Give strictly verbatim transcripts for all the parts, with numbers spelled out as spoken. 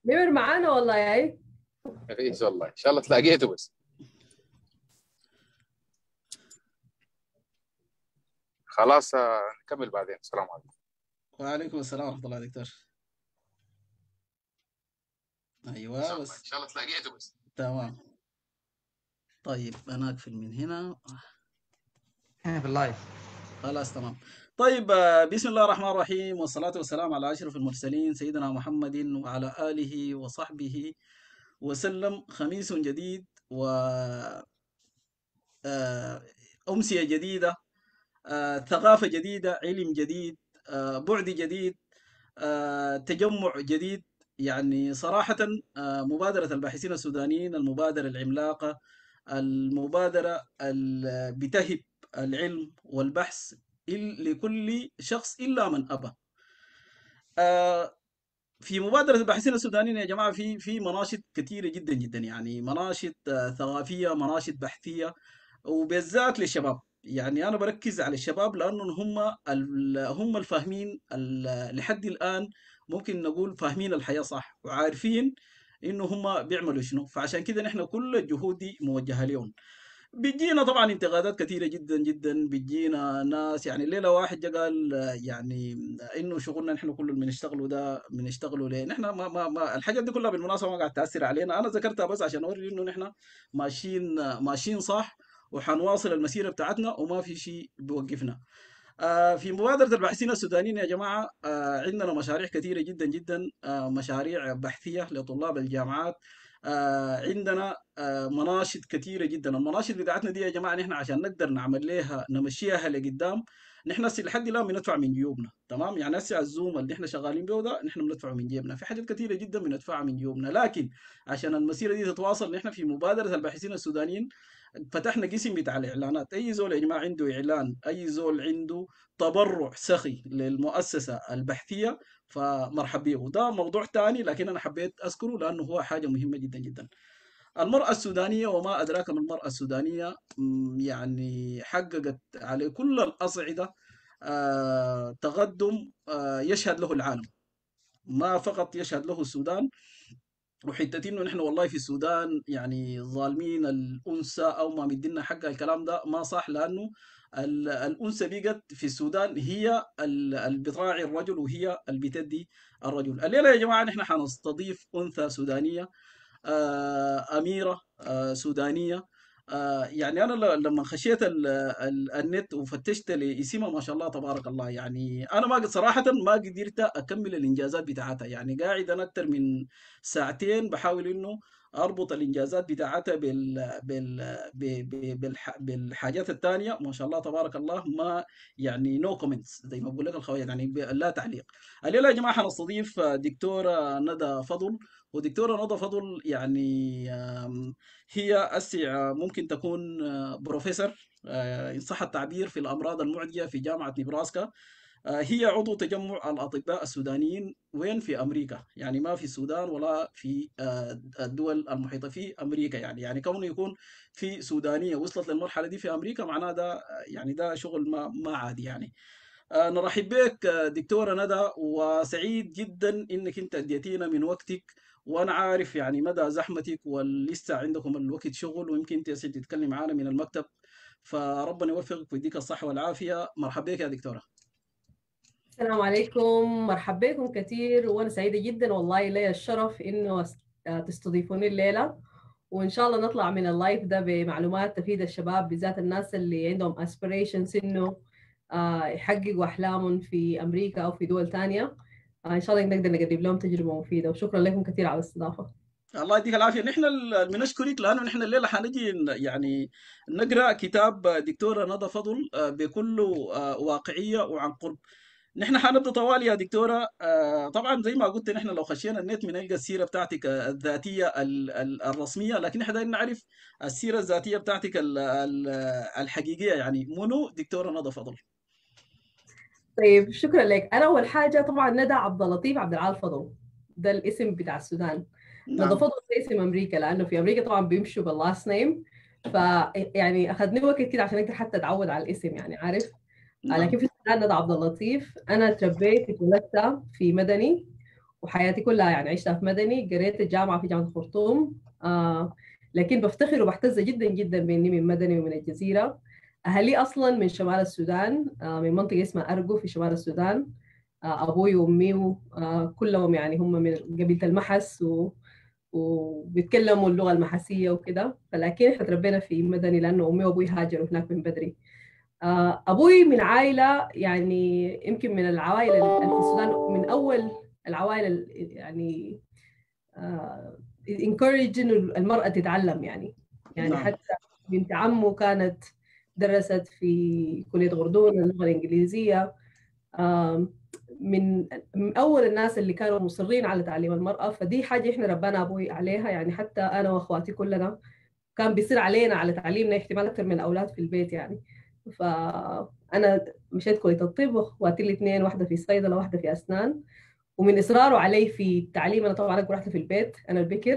نمر معانا والله يا ايه. مفيش والله، ان شاء الله تلاقيته بس. خلاص، آه، نكمل بعدين. السلام عليكم. وعليكم السلام ورحمة الله يا دكتور. ان أيوة شاء الله ان بس. شاء الله تلاقيته بس. تمام. طيب أنا أقفل من هنا. احنا في اللايف. خلاص تمام. طيب آه، بسم الله الرحمن الرحيم، والصلاة والسلام على أشرف المرسلين سيدنا محمد وعلى آله وصحبه وسلم. خميس جديد و آه، أمسية جديدة، آه، ثقافة جديدة، علم جديد، آه، بعد جديد، آه، تجمع جديد. يعني صراحة آه، مبادرة الباحثين السودانيين المبادرة العملاقة، المبادرة اللي بتهب العلم والبحث إل- لكل شخص إلا من أبى. آه، في مبادرة الباحثين السودانيين يا جماعة في في مناشط كثيرة جدا جدا، يعني مناشط آه، ثقافية، مناشط بحثية، وبالذات للشباب. يعني انا بركز على الشباب لانهم هم ال- هم الفاهمين ال- لحد الان، ممكن نقول فاهمين الحياه صح وعارفين انه هم بيعملوا شنو. فعشان كده نحن كل الجهود دي موجهه لهم. بتجينا طبعا انتقادات كثيره جدا جدا، بتجينا ناس يعني الليله واحد جا قال آه، يعني انه شغلنا نحن كله اللي بنشتغله ده بنشتغله ليه؟ نحن ما ما ما الحاجات دي كلها بالمناسبه ما قاعد تاثر علينا. انا ذكرتها بس عشان اوري انه نحن ماشيين ماشيين صح، وحنواصل المسيره بتاعتنا وما في شيء بيوقفنا. آه، في مبادرة الباحثين السودانيين يا جماعة آه، عندنا مشاريع كثيرة جدا جدا، آه، مشاريع بحثية لطلاب الجامعات. آه، عندنا آه، مناشط كثيرة جدا. المناشط بتاعتنا دي يا جماعة نحن عشان نقدر نعمل لها نمشيها لقدام، نحن هسه لحد الان بندفع من جيوبنا. تمام، يعني هسه الزوم اللي احنا شغالين به ده نحن بندفعه من جيبنا، في حاجات كثيرة جدا بندفعها من جيوبنا. لكن عشان المسيرة دي تتواصل، نحن في مبادرة الباحثين السودانيين فتحنا قسم بتاع الاعلانات. اي زول يا جماعه عنده اعلان، اي زول عنده تبرع سخي للمؤسسه البحثيه، فمرحب به. وده موضوع تاني لكن انا حبيت اذكره لانه هو حاجه مهمه جدا جدا. المرأة السودانية وما أدراك ما المرأة السودانية، م، يعني حققت على كل الأصعدة آه، تقدم آه، يشهد له العالم، ما فقط يشهد له السودان. وحته انه نحن والله في السودان يعني ظالمين الانثى او ما مدينا حق الكلام ده ما صح، لانه ال- الانثى بقت في السودان هي ال- اللي بتراعي الرجل وهي اللي بتدي الرجل. الليله يا جماعه نحن حنستضيف انثى سودانيه، آه، أميرة آه، سودانية. آه، يعني أنا ل- لما خشيت ال- ال- النت وفتشت لاسمها ما شاء الله تبارك الله، يعني أنا ما قد- صراحة ما قدرت أكمل الإنجازات بتاعتها. يعني قاعد أنا أكتر من ساعتين بحاول إنه أربط الإنجازات بتاعتها بال بال ب- ب- بالح بالحاجات التانية. ما شاء الله تبارك الله، ما يعني نو كومنتس زي ما بقول لك الخوات، يعني ب- لا تعليق. الليلة يا جماعة حنستضيف دكتورة ندى فضل. ودكتورة ندى فضل يعني آم، هي أسع ممكن تكون آه، بروفيسور آه، إن صح التعبير في الأمراض المعدية في جامعة نيبراسكا. آه، هي عضو تجمع الأطباء السودانيين وين في أمريكا، يعني ما في السودان ولا في آه، الدول المحيطة في أمريكا. يعني يعني كونه يكون في سودانية وصلت للمرحلة دي في أمريكا معناه ده يعني ده شغل ما ما عادي يعني. آه، نرحب بك آه، دكتورة ندى، وسعيد جدا انك انت اديتينا من وقتك. وانا عارف يعني مدى زحمتك ولسه عندكم الوقت شغل، ويمكن انت هسه تتكلم معانا من المكتب، فربنا يوفقك ويديك الصحة والعافية. مرحبا بك يا دكتورة. السلام عليكم، مرحبا بكم كثير، وانا سعيده جدا والله لي الشرف انه أس- آه، تستضيفوني الليله. وان شاء الله نطلع من اللايف ده بمعلومات تفيد الشباب، بالذات الناس اللي عندهم اسبيريشنز انه آه، يحققوا احلامهم في امريكا او في دول تانية. آه، ان شاء الله نقدر نقدم لهم تجربه مفيده، وشكرا لكم كثير على الاستضافه. الله يديك العافية. نحن ال- بنشكرك لأنه نحن الليلة حنجي ن- يعني نقرأ كتاب دكتورة ندى فضل آه، بكل آه، واقعية وعن قرب. نحن حنبدا طوال يا دكتوره. آه، طبعا زي ما قلت نحن لو خشينا النت بنلقى السيره بتاعتك آه، الذاتيه ال- ال- الرسميه، لكن احنا دايرين نعرف السيره الذاتيه بتاعتك ال- ال- الحقيقيه. يعني منو دكتوره ندى فضل؟ طيب شكرا لك. انا اول حاجه طبعا ندى عبد اللطيف عبد العال فضل، ده الاسم بتاع السودان. ندى نعم. فضل ده اسم امريكا، لانه في امريكا طبعا بيمشوا باللاست نيم. ف يعني اخذني وقت كده عشان اقدر حتى اتعود على الاسم، يعني عارف. آه، نعم. لكن في السودان ندى عبد اللطيف. انا تربيت اتولدت في مدني، وحياتي كلها يعني عشتها في مدني. قريت الجامعة في جامعة الخرطوم. آه لكن بفتخر وبحتز جدا جدا بإني من مدني ومن الجزيرة. أهلي أصلا من شمال السودان، آه من منطقة اسمها أرجو في شمال السودان. آه أبوي وأمي آه كلهم يعني هم من قبيلة المحس و... وبيتكلموا اللغة المحسية وكده. فلكن احنا تربينا في مدني لأنه أمي وأبوي هاجروا هناك من بدري. آه أبوي من عائلة يعني يمكن من العوائل اللي في السودان، من أول العوائل ال- يعني آه encourage إنه المرأة تتعلم يعني. يعني نعم حتى بنت عمه كانت درست في كلية غردون اللغة الإنجليزية. آم، من من أول الناس اللي كانوا مصرين على تعليم المرأة. فدي حاجة إحنا ربنا أبوي عليها يعني. حتى أنا وأخواتي كلنا كان بيصير علينا على تعليمنا احتمال أكثر من الأولاد في البيت يعني. فأنا مشيت كلية الطب، وأخواتي الاثنين واحدة في صيدلة واحدة في أسنان. ومن إصراره علي في التعليم أنا طبعا أقرأ في البيت، أنا البكر.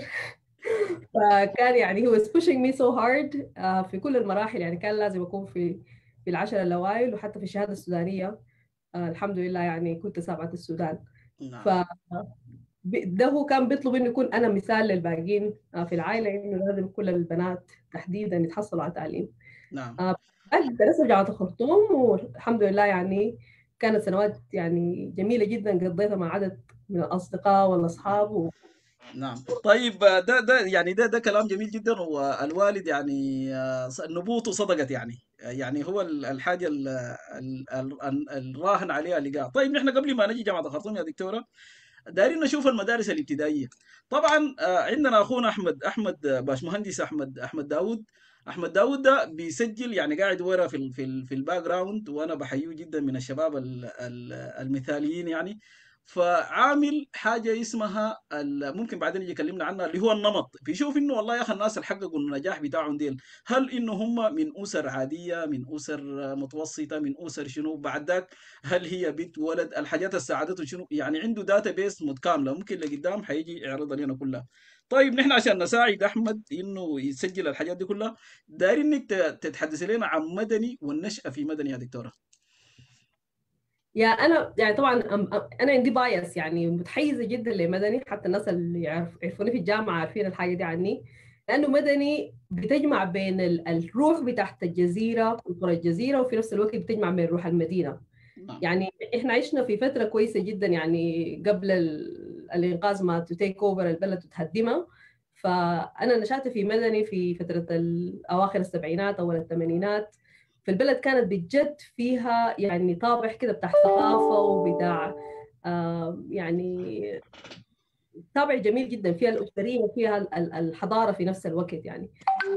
فكان يعني he was pushing me so hard آه، في كل المراحل يعني. كان لازم أكون في في العشر الأوائل، وحتى في الشهادة السودانية آه، الحمد لله يعني كنت سابعة السودان. ف نعم ب- ده هو كان بيطلب انه يكون انا مثال للباقيين آه، في العائله، انه لازم كل البنات تحديدا يتحصلوا على تعليم. نعم آه، درست في جامعه الخرطوم، والحمد لله يعني كانت سنوات يعني جميله جدا قضيتها مع عدد من الاصدقاء والاصحاب و... نعم طيب آه، ده ده يعني ده ده كلام جميل جدا. والوالد يعني آه، ص- نبوته صدقت يعني. آه، يعني هو ال- الحاجه ال- ال- ال- الراهن عليها اللقاء. طيب نحن قبل ما نجي جامعه الخرطوم يا دكتوره، دايرين نشوف المدارس الابتدائيه. طبعا آه، عندنا اخونا احمد احمد آه، باشمهندس احمد احمد داوود. احمد داوود ده بيسجل يعني قاعد ورا في ال في ال في الباك جراوند، وانا بحييه جدا من الشباب ال- ال- المثاليين يعني. فعامل حاجه اسمها ال- ممكن بعدين يجي يكلمنا عنها، اللي هو النمط. بيشوف انه والله يا اخي الناس اللي حققوا النجاح بتاعهم ديل، هل انه هم من اسر عاديه، من اسر متوسطه، من اسر شنو بعد ذاك، هل هي بنت ولد، الحاجات اللي ساعدته شنو. يعني عنده داتا بيس متكامله، ممكن لقدام حيجي يعرضها لنا كلها. طيب نحن عشان نساعد احمد انه يسجل الحاجات دي كلها، دايرين انك ت- تتحدث لنا عن مدني والنشأة في مدني يا دكتوره. يا انا يعني طبعا أم- أم- انا عندي بايس يعني متحيزه جدا لمدني. حتى الناس اللي يعرف يعرفوني في الجامعه عارفين الحاجه دي عني. لانه مدني بتجمع بين ال- الروح بتاعت الجزيره وقرى الجزيره، وفي نفس الوقت بتجمع بين روح المدينه. نعم يعني احنا عشنا في فتره كويسه جدا يعني قبل ال- الانقاذ ما تتيك اوفر البلد وتهدمها. فانا نشأت في مدني في فتره ال- اواخر السبعينات اول الثمانينات. فالبلد كانت بجد فيها يعني طابع كده بتاع ثقافه وبتاع آه يعني طابع جميل جدا، فيها الاسريه وفيها ال- ال- الحضاره في نفس الوقت يعني.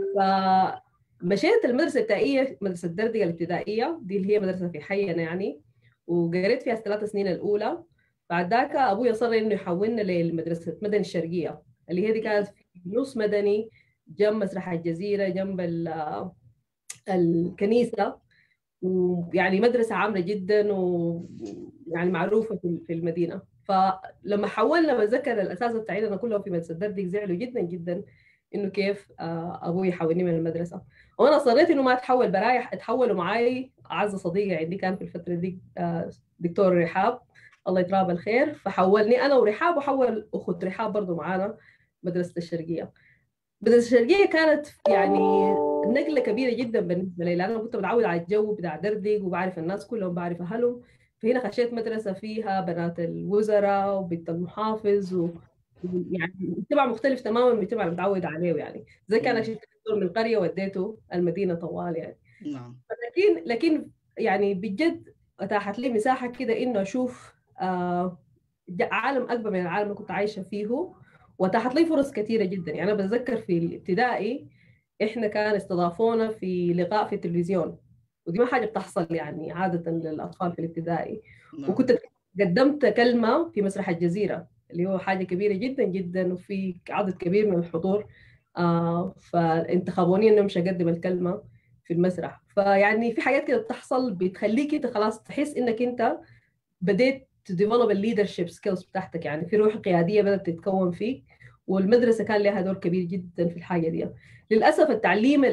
فمشيت المدرسة الابتدائية، مدرسة دردقة الابتدائية دي اللي هي مدرسة في حينا يعني. وقريت فيها الثلاث سنين الأولى. بعد ذاك أبوي أصر إنه يحولنا لمدرسة مدني الشرقية، اللي هي دي كانت في نص مدني، جنب مسرح الجزيرة، جنب ال- الكنيسة. ويعني مدرسة عامرة جدا ويعني معروفة في في المدينة. فلما حولنا بتذكر الأساتذة بتاعتنا كلهم في مدرسة دردق زعلوا جدا جدا إنه كيف آه، أبوي يحولني من المدرسة. وأنا صريت إنه ما أتحول، برايح اتحولوا معي أعز صديقة عندي كان في الفترة دي آه، دكتور رحاب، الله يتراه بالخير. فحولني أنا ورحاب، وحول أخت رحاب برضو معانا مدرسة الشرقية. بس الشرقية كانت يعني نقلة كبيرة جدا بالنسبة لي، لأن أنا كنت متعودة على الجو بتاع دردق وبعرف الناس كلهم، بعرف أهلهم. فهنا خشيت مدرسة فيها بنات الوزراء وبنت المحافظ و يعني مجتمع مختلف تماما من المجتمع اللي متعود عليه يعني. زي كان مم. شفت دكتور من القرية وديته المدينة طوال يعني. نعم لكن لكن يعني بجد اتاحت لي مساحه كده انه اشوف آه، عالم اكبر من العالم اللي كنت عايشه فيه. واتاحت لي فرص كثيره جدا يعني. انا بتذكر في الابتدائي احنا كان استضافونا في لقاء في التلفزيون، ودي ما حاجه بتحصل يعني عاده للاطفال في الابتدائي. نعم وكنت قدمت كلمه في مسرح الجزيره اللي هو حاجه كبيره جدا جدا، وفي عدد كبير من الحضور. آه فانتخبوني انه مش اقدم الكلمه في المسرح. فيعني في حاجات كده بتحصل بتخليك انت خلاص تحس انك انت بديت تديفلوب الليدرشيب سكيلز بتاعتك، يعني في روح قياديه بدات تتكون فيك. والمدرسه كان لها دور كبير جدا في الحاجه دي. للاسف التعليم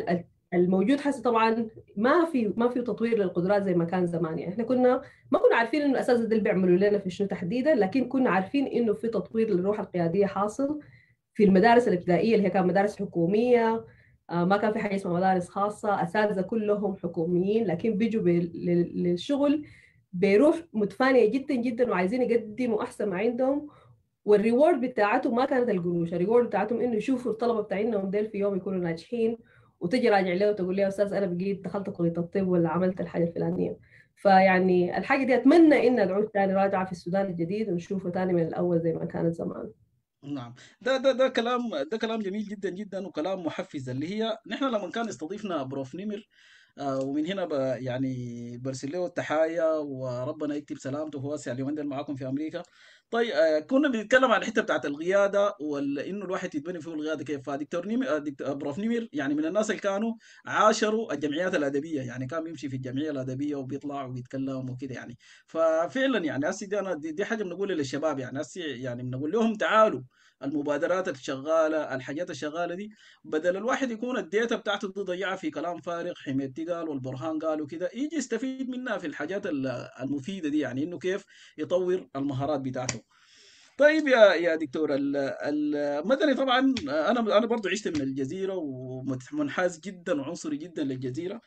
الموجود حسي طبعا ما في ما في تطوير للقدرات زي ما كان زمان. يعني احنا كنا ما كنا عارفين انه اساس ده اللي بيعملوا لنا في شنو تحديدا، لكن كنا عارفين انه في تطوير للروح القياديه حاصل في المدارس الابتدائيه اللي هي كانت مدارس حكوميه. آه، ما كان في حاجه اسمها مدارس خاصه، اساتذه كلهم حكوميين، لكن بيجوا بال- لل- للشغل بروح متفانيه جدا جدا وعايزين يقدموا احسن ما عندهم. والريورد بتاعتهم ما كانت القروش، الريورد بتاعتهم انه يشوفوا الطلبه بتاعتهم ديل في يوم يكونوا ناجحين، وتجي راجع له وتقول له يا استاذ انا بقيت دخلت كليه الطب ولا عملت الحاجه الفلانيه. فيعني الحاجه دي اتمنى انها تعود تاني راجعه في السودان الجديد ونشوفه تاني من الاول زي ما كانت زمان. نعم. ده ده ده كلام ده كلام جميل جدا جدا وكلام محفز، اللي هي نحن لما كان استضيفنا بروف نمر، آه، ومن هنا ب يعني برسل له التحايا وربنا يكتب سلامته وهو واسع اليومين دول معاكم في امريكا. طيب، آه، كنا بنتكلم عن الحته بتاعت القياده وانه الواحد يتبني فيه القياده كيف. فدكتور نمر، آه، دكتور بروف نمر يعني من الناس اللي كانوا عاشروا الجمعيات الادبيه، يعني كان بيمشي في الجمعيه الادبيه وبيطلع وبيتكلم وكده يعني. ففعلا يعني هسي دي انا دي, دي حاجه بنقولها للشباب، يعني هسي يعني بنقول لهم تعالوا المبادرات الشغاله، الحاجات الشغاله دي، بدل الواحد يكون الداتا بتاعته دي ضيعها في كلام فارغ، حميدتي قال والبرهان قال وكده، يجي يستفيد منها في الحاجات ال- المفيده دي، يعني انه كيف يطور المهارات بتاعته. طيب يا يا دكتور، ال- المدني طبعا، انا انا برضو عشت من الجزيره ومنحاز جدا وعنصري جدا للجزيره.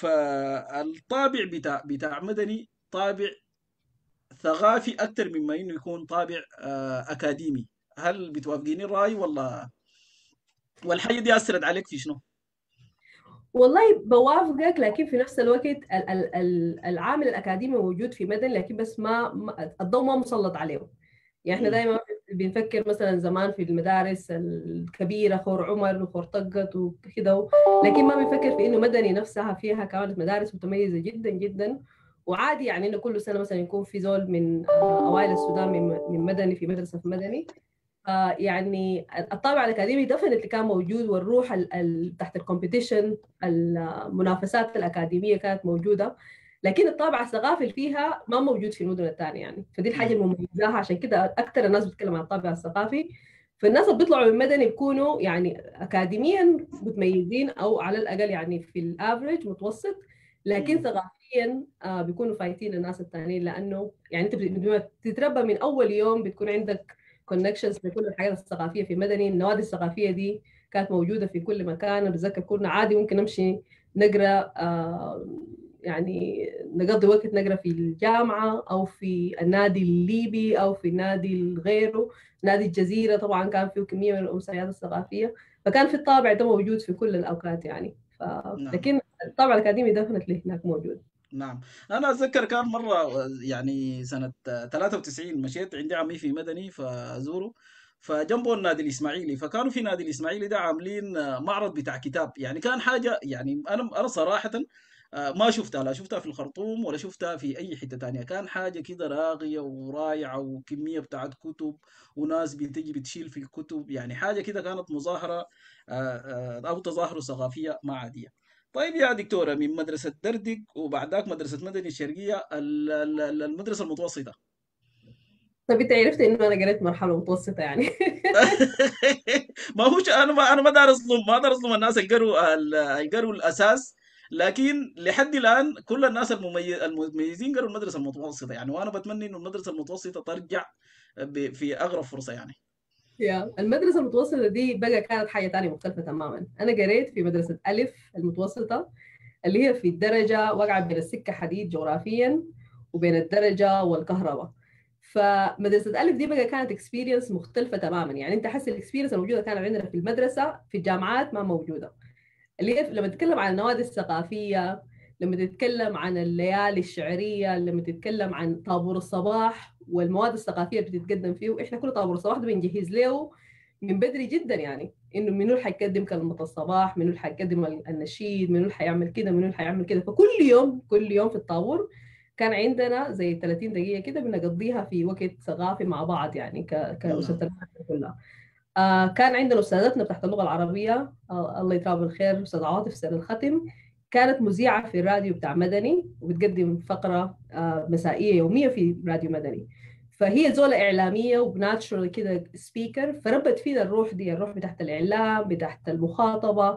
فالطابع بتاع بتاع مدني طابع ثقافي اكثر مما انه يكون طابع آه، اكاديمي. هل بتوافقيني الراي ولا والحاجه دي اثرت عليك في شنو؟ والله بوافقك، لكن في نفس الوقت ال- ال- ال- العامل الاكاديمي موجود في مدني، لكن بس ما ما- الضوء ما مسلط عليه. يعني احنا مم. دائما بنفكر مثلا زمان في المدارس الكبيره خور عمر وخور طقط وكده، لكن ما بنفكر في انه مدني نفسها فيها كانت مدارس متميزه جدا جدا. وعادي يعني انه كل سنه مثلا يكون في زول من آه، اوائل السودان من من مدني في مدرسه في مدني. آه، يعني الطابع الاكاديمي دفنت كان موجود، والروح ال ال تحت الكومبيتيشن، المنافسات الاكاديميه كانت موجوده، لكن الطابع الثقافي اللي فيها ما موجود في المدن الثانيه يعني. فدي الحاجه مم. المميزاها، عشان كده اكثر الناس بتتكلم عن الطابع الثقافي. فالناس اللي بيطلعوا من مدني بيكونوا يعني اكاديميا متميزين، او على الاقل يعني في الافريج متوسط، لكن مم. ثقافيا آه بيكونوا فايتين الناس الثانيين، لانه يعني انت بتتربى من اول يوم، بتكون عندك كونكشنز لكل الحاجات الثقافيه في مدني. النوادي الثقافيه دي كانت موجوده في كل مكان. انا بتذكر كنا عادي ممكن نمشي نقرا، آه يعني نقضي وقت نقرا في الجامعه او في النادي الليبي او في النادي غيره. نادي الجزيره طبعا كان فيه كميه من الامسيات الثقافيه، فكان في الطابع ده موجود في كل الاوقات يعني. ف... نعم. لكن الطابع الاكاديمي دفنتلي هناك موجود. نعم. انا اتذكر كان مره يعني سنه ثلاثة وتسعين مشيت عندي عمي في مدني فازوره، فجنبه النادي الاسماعيلي، فكانوا في نادي الاسماعيلي ده عاملين معرض بتاع كتاب. يعني كان حاجه، يعني انا انا صراحه آه، ما شفتها، لا شفتها في الخرطوم ولا شفتها في اي حته تانية. كان حاجه كده راقيه ورائعه وكميه بتاعت كتب وناس بتجي بتشيل في الكتب، يعني حاجه كده كانت مظاهره آه، آه، او تظاهره ثقافيه ما عاديه. طيب يا دكتورة، من مدرسة دردك وبعدك مدرسة مدني الشرقية، ال- ال- المدرسة المتوسطة. طب انت عرفت انه انا قريت مرحله متوسطه يعني؟ ما هو ش- انا ما انا ما دار اظلم ما دار اظلم الناس اللي قروا ال- اللي قروا الاساس، لكن لحد الان كل الناس المميز المميزين قروا المدرسة المتوسطة يعني. وانا بتمنى انه المدرسة المتوسطة ترجع ب- في اغرب فرصة يعني. يا المدرسة المتوسطة دي بقى كانت حاجة تانية مختلفة تماما. أنا قريت في مدرسة ألف المتوسطة، اللي هي في الدرجة واقعة بين السكة حديد جغرافيا وبين الدرجة والكهرباء. فمدرسة ألف دي بقى كانت اكسبيرينس مختلفة تماما. يعني أنت حس الاكسبيرينس الموجودة كانت عندنا في المدرسة في الجامعات ما موجودة. اللي هي لما تتكلم عن النوادي الثقافية، لما تتكلم عن الليالي الشعرية، لما تتكلم عن طابور الصباح والمواد الثقافية اللي بتتقدم فيه، إحنا كل طابور الصباح ده بنجهز له من بدري جدا. يعني إنه منو اللي حيقدم كلمة الصباح، منو اللي حيقدم النشيد، منو اللي حيعمل كده، منو اللي حيعمل كده. فكل يوم كل يوم في الطابور كان عندنا زي ثلاثين دقيقة كده بنقضيها في وقت ثقافي مع بعض، يعني ك... كأسرة نعم. المدرسة كلها. آه كان عندنا أستاذتنا تحت اللغة العربية، آه الله يتراه بالخير، أستاذ عاطف سر الختم، كانت مذيعة في الراديو بتاع مدني وبتقدم فقرة آه مسائية يومية في راديو مدني. فهي زولة إعلامية وبناتشرال كده سبيكر، فربت فينا الروح دي، الروح بتاعت الإعلام بتاعت المخاطبة.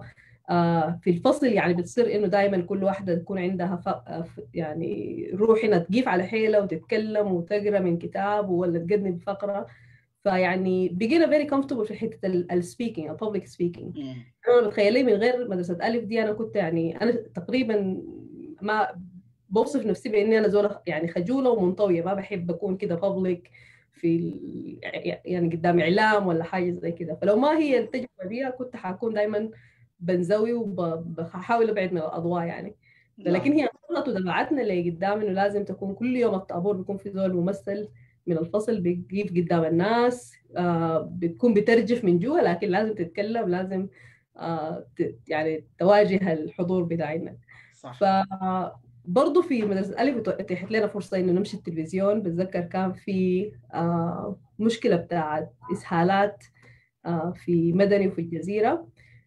آه في الفصل يعني بتصير انه دائما كل واحده تكون عندها ف... آه، ف- يعني روح هنا تجيف على حيله وتتكلم وتقرا من كتاب ولا تقدم فقره. فيعني بقينا very comfortable في حته السبيكينج او public speaking. مم. انا بتخيلي من غير مدرسه الف دي انا كنت يعني انا تقريبا ما بوصف نفسي باني انا زوله يعني خجوله ومنطويه، ما بحب اكون كده public في ال... يعني قدام اعلام ولا حاجه زي كده. فلو ما هي التجربه دي كنت حكون دايما بنزوي وبحاول ابعد من الاضواء يعني. لكن نعم. هي اضطرت ودفعتنا لقدام انه لازم تكون كل يوم الطابور بيكون في زول ممثل من الفصل بيقف قدام الناس، آه بتكون بترجف من جوا لكن لازم تتكلم، لازم آه ت- يعني تواجه الحضور بتاعنا. صح. فبرضه في مدرسة ألف اتيحت لنا فرصة إنه نمشي التلفزيون. بتذكر كان في آه مشكلة بتاعت إسهالات آه في مدني وفي الجزيرة.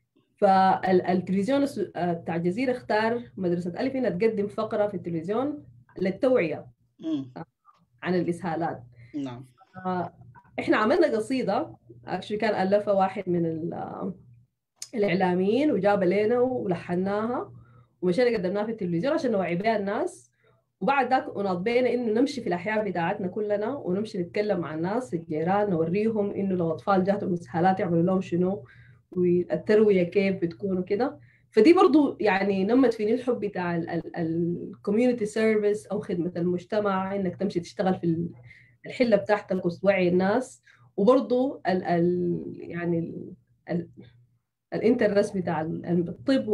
فالتلفزيون الس- آه، بتاع الجزيرة اختار مدرسة ألف إنها تقدم فقرة في التلفزيون للتوعية مم. عن الإسهالات. نعم. آه، احنا عملنا قصيدة actually كان ألفها واحد من ال- الإعلاميين وجاب لنا ولحناها ومشينا قدمناها في التلفزيون عشان نوعي بها الناس. وبعد ذاك وناض انه نمشي في الاحياء بتاعتنا كلنا ونمشي نتكلم مع الناس الجيران، نوريهم انه لو اطفال جاتهم اسهالات يعملوا لهم شنو والترويه كيف بتكون وكده. فدي برضو يعني نمت فيني الحب بتاع الكوميونتي سيرفيس او خدمه المجتمع، انك تمشي تشتغل في ال- الحله بتاعتك وتوعي الناس. وبرضو ال ال يعني ال ال الانترست بتاع ال- الطب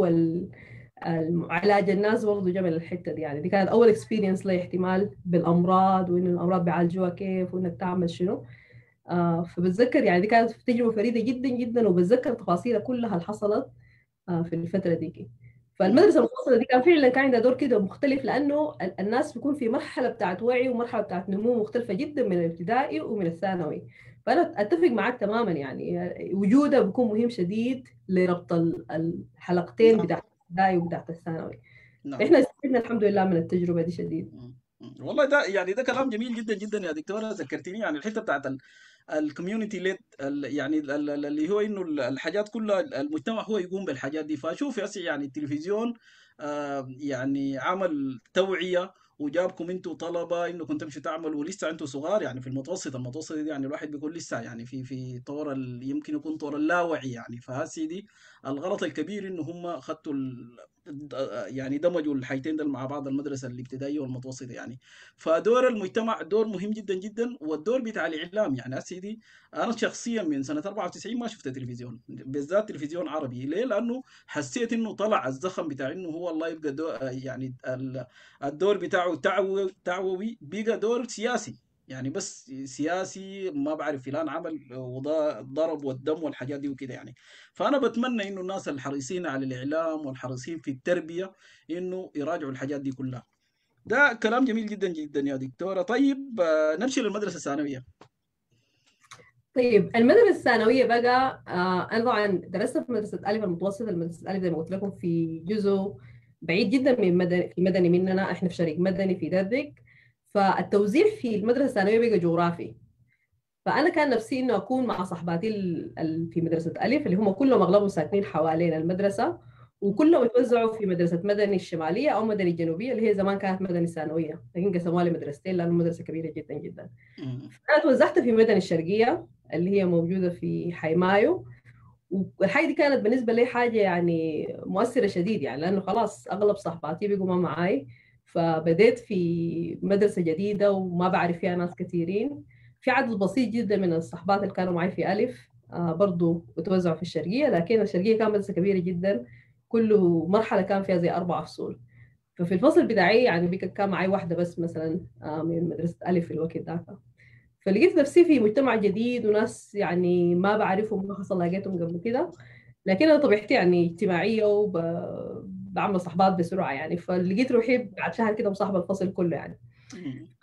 والعلاج الناس برضه جمل الحته دي. يعني دي كانت اول اكسبيرينس لي احتمال بالامراض وان الامراض بيعالجوها كيف وانك تعمل شنو. آه فبتذكر يعني دي كانت تجربه فريده جدا جدا وبتذكر تفاصيلها كلها اللي حصلت آه في الفتره دي. مم. فالمدرسه المفصله دي كان فعلا كان عندها دور كده مختلف، لانه ال- الناس بيكون في مرحله بتاعت وعي ومرحله بتاعت نمو مختلفه جدا من الابتدائي ومن الثانوي. فانا اتفق معك تماما، يعني وجودها بيكون مهم شديد لربط ال- الحلقتين نعم. بتاعت الابتدائي وبتاعت الثانوي. نعم. فاحنا استفدنا الحمد لله من التجربه دي شديد. مم. مم. والله ده يعني ده كلام جميل جدا جدا يا دكتوره، ذكرتني يعني الحته بتاعت الكوميونتي ليد، يعني ال- ال- اللي هو انه ال- الحاجات كلها المجتمع هو يقوم بالحاجات دي. فاشوف يا أسي يعني التلفزيون آه، يعني عمل توعيه وجابكم انتوا طلبه انكم تمشوا تعملوا، ولسه انتوا صغار يعني في المتوسط المتوسط دي، يعني الواحد بيكون لسه يعني في في طور ال- يمكن يكون طور اللاوعي يعني. فهسي دي الغلط الكبير انه هم خدوا ال- يعني دمجوا الحيتين دول مع بعض، المدرسه الابتدائيه والمتوسطه يعني. فدور المجتمع دور مهم جدا جدا، والدور بتاع الاعلام يعني اسيدي. انا شخصيا من سنه أربعة وتسعين ما شفت تلفزيون، بالذات تلفزيون عربي. ليه؟ لانه حسيت انه طلع الزخم بتاع انه هو الله يبقى دور يعني ال- الدور بتاعه تعوي تعوي بقى دور سياسي يعني، بس سياسي ما بعرف فلان عمل وضرب والدم والحاجات دي وكده يعني. فانا بتمنى انه الناس الحريصين على الاعلام والحريصين في التربيه انه يراجعوا الحاجات دي كلها. ده كلام جميل جدا جدا يا دكتورة. طيب آه، نمشي للمدرسة الثانوية. طيب المدرسة الثانوية بقى، آه أنا طبعا درست في مدرسة ألف المتوسطة. المدرسة ألف زي ما قلت لكم في جزء بعيد جدا من مدني، في مدني مننا، احنا في شريك مدني في دردك. فالتوزيع في المدرسة الثانوية بقى جغرافي. فأنا كان نفسي إنه أكون مع صحباتي ال- ال- في مدرسة ألف اللي هم كلهم أغلبهم ساكنين حوالين المدرسة، وكلهم اتوزعوا في مدرسة مدني الشمالية أو مدني الجنوبية اللي هي زمان كانت مدني الثانوية، لكن قسموها لمدرستين لأنه مدرسة كبيرة جدا جدا. مم. أنا توزعت في مدني الشرقية اللي هي موجودة في حيمايو. والحاجة دي كانت بالنسبة لي حاجة يعني مؤثرة شديد، يعني لأنه خلاص أغلب صحباتي بيقوا ما معاي. فبديت في مدرسة جديدة وما بعرف فيها ناس كثيرين. في عدد بسيط جدا من الصحبات اللي كانوا معي في ألف آه برضو بتوزعوا في الشرقية، لكن الشرقية كانت مدرسة كبيرة جدا، كل مرحلة كان فيها زي أربع فصول. ففي الفصل بتاعي يعني بك- كان معي واحدة بس مثلا آه من مدرسة ألف في الوقت ذاك. فلقيت نفسي في مجتمع جديد وناس يعني ما بعرفهم ما حصل لقيتهم قبل كده. لكن انا طبيعتي يعني اجتماعيه وبعمل صحبات بسرعه يعني. فلقيت روحي بعد شهر كده مصاحبه الفصل كله يعني. مم. ف...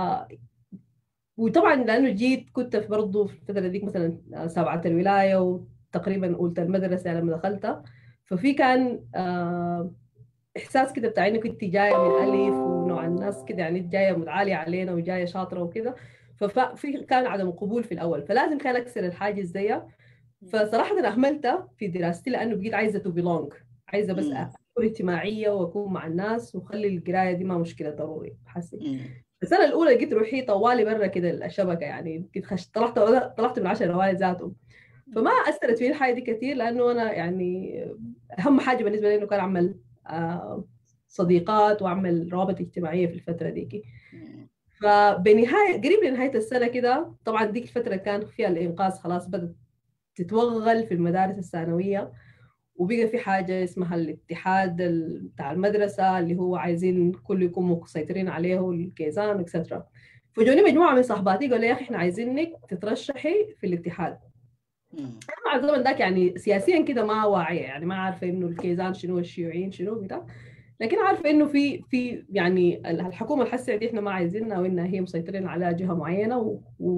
وطبعا لانه جيت كنت في برضه في الفتره ديك مثلا سبعه الولايه وتقريبا قلت المدرسه لما دخلتها. ففي كان آه، احساس كده بتاع اني كنت جايه من الف ونوع الناس كده يعني جايه متعاليه علينا وجايه شاطره وكده. ففي كان عدم قبول في الاول، فلازم كان اكسر الحاجز دي. فصراحه انا اهملتها في دراستي لانه بقيت عايزه تو بيلونج. عايزه بس مم. اكون اجتماعيه واكون مع الناس وخلي القرايه دي ما مشكله ضروري حسي. مم. السنه الاولى لقيت روحي طوالي برا كده الشبكه، يعني كنت خش... طلعت طلعت من عشر روايات ذاتهم. فما اثرت في الحاجه دي كثير، لانه انا يعني اهم حاجه بالنسبه لي انه كان اعمل آه، صديقات واعمل روابط اجتماعيه في الفتره ديكي. مم. فبنهايه قريب لنهايه السنه كده، طبعا ديك الفتره كان فيها الانقاذ خلاص بدات تتوغل في المدارس الثانويه، وبقى في حاجه اسمها الاتحاد ال- بتاع المدرسه اللي هو عايزين كل يكون مسيطرين عليه الكيزان اكسترا. فجوني مجموعه من صحباتي قالوا لي يا اخي احنا عايزينك تترشحي في الاتحاد. مم. مع الزمن ذاك يعني سياسيا كده ما واعيه، يعني ما عارفه انه الكيزان شنو الشيوعيين شنو بتاع، لكن عارفه انه في في يعني الحكومه الحسي دي احنا ما عايزينها، وانها هي مسيطرين على جهه معينه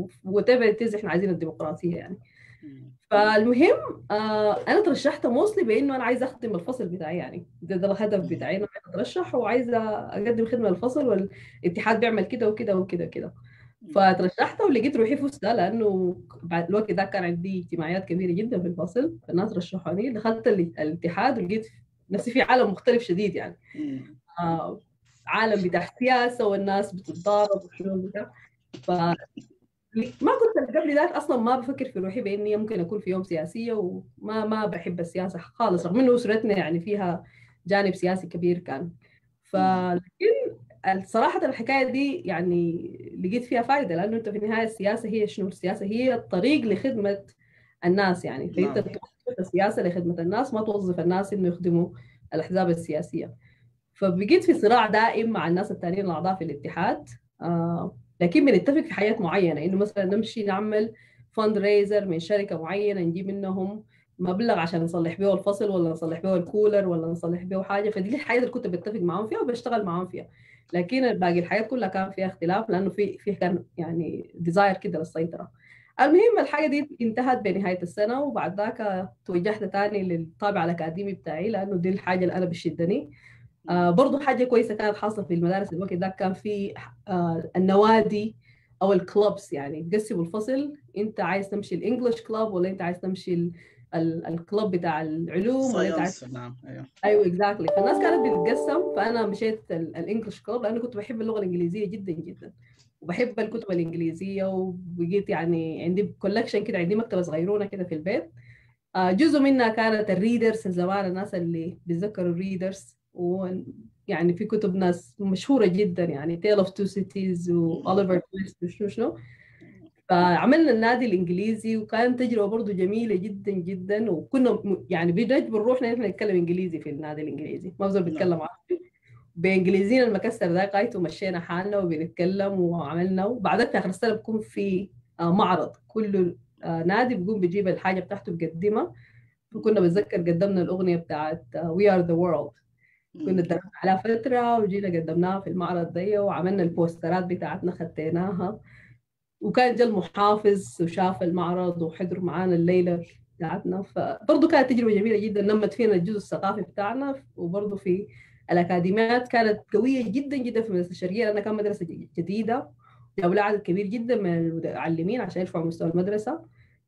وتبع احنا عايزين الديمقراطيه يعني. مم. فالمهم آه انا ترشحت موصلي بانه انا عايزه اخدم الفصل بتاعي، يعني ده, ده الهدف مم. بتاعي، انه عايزه اترشح وعايزه اقدم خدمه للفصل، والاتحاد بيعمل كده وكده وكده كده. فترشحت ولقيت روحي فزت، لانه بعد الوقت ده كان عندي اجتماعيات كبيره جدا في الفصل، فالناس رشحوني دخلت ال- الاتحاد ولقيت نفسي في عالم مختلف شديد يعني. مم. آه عالم بتاع السياسه والناس بتتضارب وشنو بتاع. ف ما كنت قبل ذاك اصلا ما بفكر في روحي باني ممكن اكون في يوم سياسيه، وما ما بحب السياسه خالص، رغم انه اسرتنا يعني فيها جانب سياسي كبير كان. مم. فلكن الصراحه الحكايه دي يعني لقيت فيها فائده، لانه انت في النهايه السياسه هي شنو؟ السياسه هي الطريق لخدمه الناس يعني، فانت نعم. توظف السياسه لخدمه الناس، ما توظف الناس انه يخدموا الاحزاب السياسيه. فبقيت في صراع دائم مع الناس التانيين الاعضاء في الاتحاد. آه لكن بنتفق في حاجات معينه، انه مثلا نمشي نعمل فند ريزر من شركه معينه نجيب منهم مبلغ عشان نصلح بيه الفصل، ولا نصلح بيه الكولر، ولا نصلح بيه حاجه. فدي الحاجات اللي كنت بتفق معاهم فيها وبشتغل معاهم فيها. لكن باقي الحاجات كلها كان فيها اختلاف، لانه في في كان يعني ديزاير كده للسيطره. المهم الحاجه دي انتهت بنهايه السنه، وبعد ذاك توجهت تاني للطابع الاكاديمي بتاعي، لانه دي الحاجه اللي انا بتشدني. آه برضو حاجة كويسة كانت حاصلة في المدارس الوقت ده، كان في آه النوادي أو الكلوبس، يعني تقسموا الفصل، أنت عايز تمشي الإنجليش كلوب، ولا أنت عايز تمشي ال- ال- الكلوب بتاع العلوم، ولا أنت عايز. ساينس. نعم. ايوه. أيوه اكزاكتلي. فالناس كانت بتتقسم، فأنا مشيت الإنجليش كلوب لأنه كنت بحب اللغة الإنجليزية جدا جدا، وبحب الكتب الإنجليزية، وبقيت يعني عندي كولكشن كده، عندي مكتبة صغيرونة كده في البيت. آه، جزء منها كانت الريدرز زمان، الناس اللي بيتذكروا الريدرز، ويعني في كتب ناس مشهورة جدا، يعني تيل اوف تو سيتيز وأوليفر تويست وشنو شنو. فعملنا النادي الإنجليزي، وكانت تجربة برضو جميلة جدا جدا، وكنا م- يعني بنجبر روحنا إن احنا نتكلم إنجليزي في النادي الإنجليزي، ما بزول نعم. بيتكلم عربي. بإنجليزينا المكسر ده قايت ومشينا حالنا وبنتكلم وعملنا. وبعدين في آخر السنة بكون في آه، معرض، كل آه، نادي بيقوم بيجيب الحاجة بتاعته بيقدمها. فكنا بتذكر قدمنا الأغنية بتاعت We are the world، كنا اتدربنا عليها فترة وجينا قدمناها في المعرض دي، وعملنا البوسترات بتاعتنا خطيناها. وكان جا المحافظ وشاف المعرض وحضر معانا الليلة بتاعتنا، فبرضه كانت تجربة جميلة جدا، نمت فينا الجزء الثقافي بتاعنا. وبرضه في الأكاديميات كانت قوية جدا جدا في مدرسة الشرقية، لأنها كان مدرسة جديدة، جابوا لها عدد كبير جدا من المعلمين عشان يرفعوا مستوى المدرسة.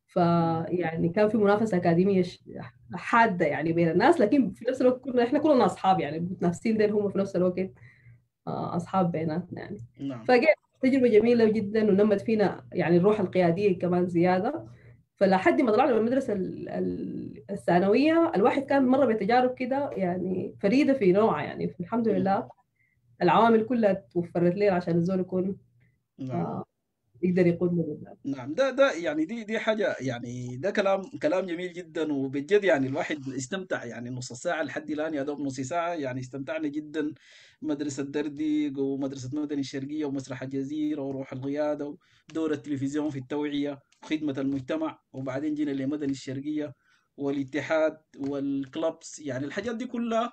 فيعني كان في منافسة أكاديمية ش- حادة يعني بين الناس، لكن في نفس الوقت كنا احنا كلنا أصحاب، يعني المتنافسين دول هم في نفس الوقت آه، أصحاب بيناتنا يعني. نعم. فكانت تجربة جميلة جدا، ونمت فينا يعني الروح القيادية كمان زيادة. فلحد ما طلعنا من المدرسة ال- ال- الثانوية، الواحد كان مرة بتجارب كده يعني فريدة في نوعها، يعني الحمد لله العوامل كلها توفرت لنا عشان الزول يكون نعم. آه، يقدر يقود له. نعم. ده ده يعني دي دي حاجة، يعني ده كلام كلام جميل جدا، وبجد يعني الواحد استمتع يعني نص ساعة لحد الآن، يا دوب نص ساعة يعني استمتعنا جدا. مدرسة درديق ومدرسة مدني الشرقية ومسرح الجزيرة وروح القيادة ودور التلفزيون في التوعية وخدمة المجتمع، وبعدين جينا لمدني الشرقية والاتحاد والكلابس. يعني الحاجات دي كلها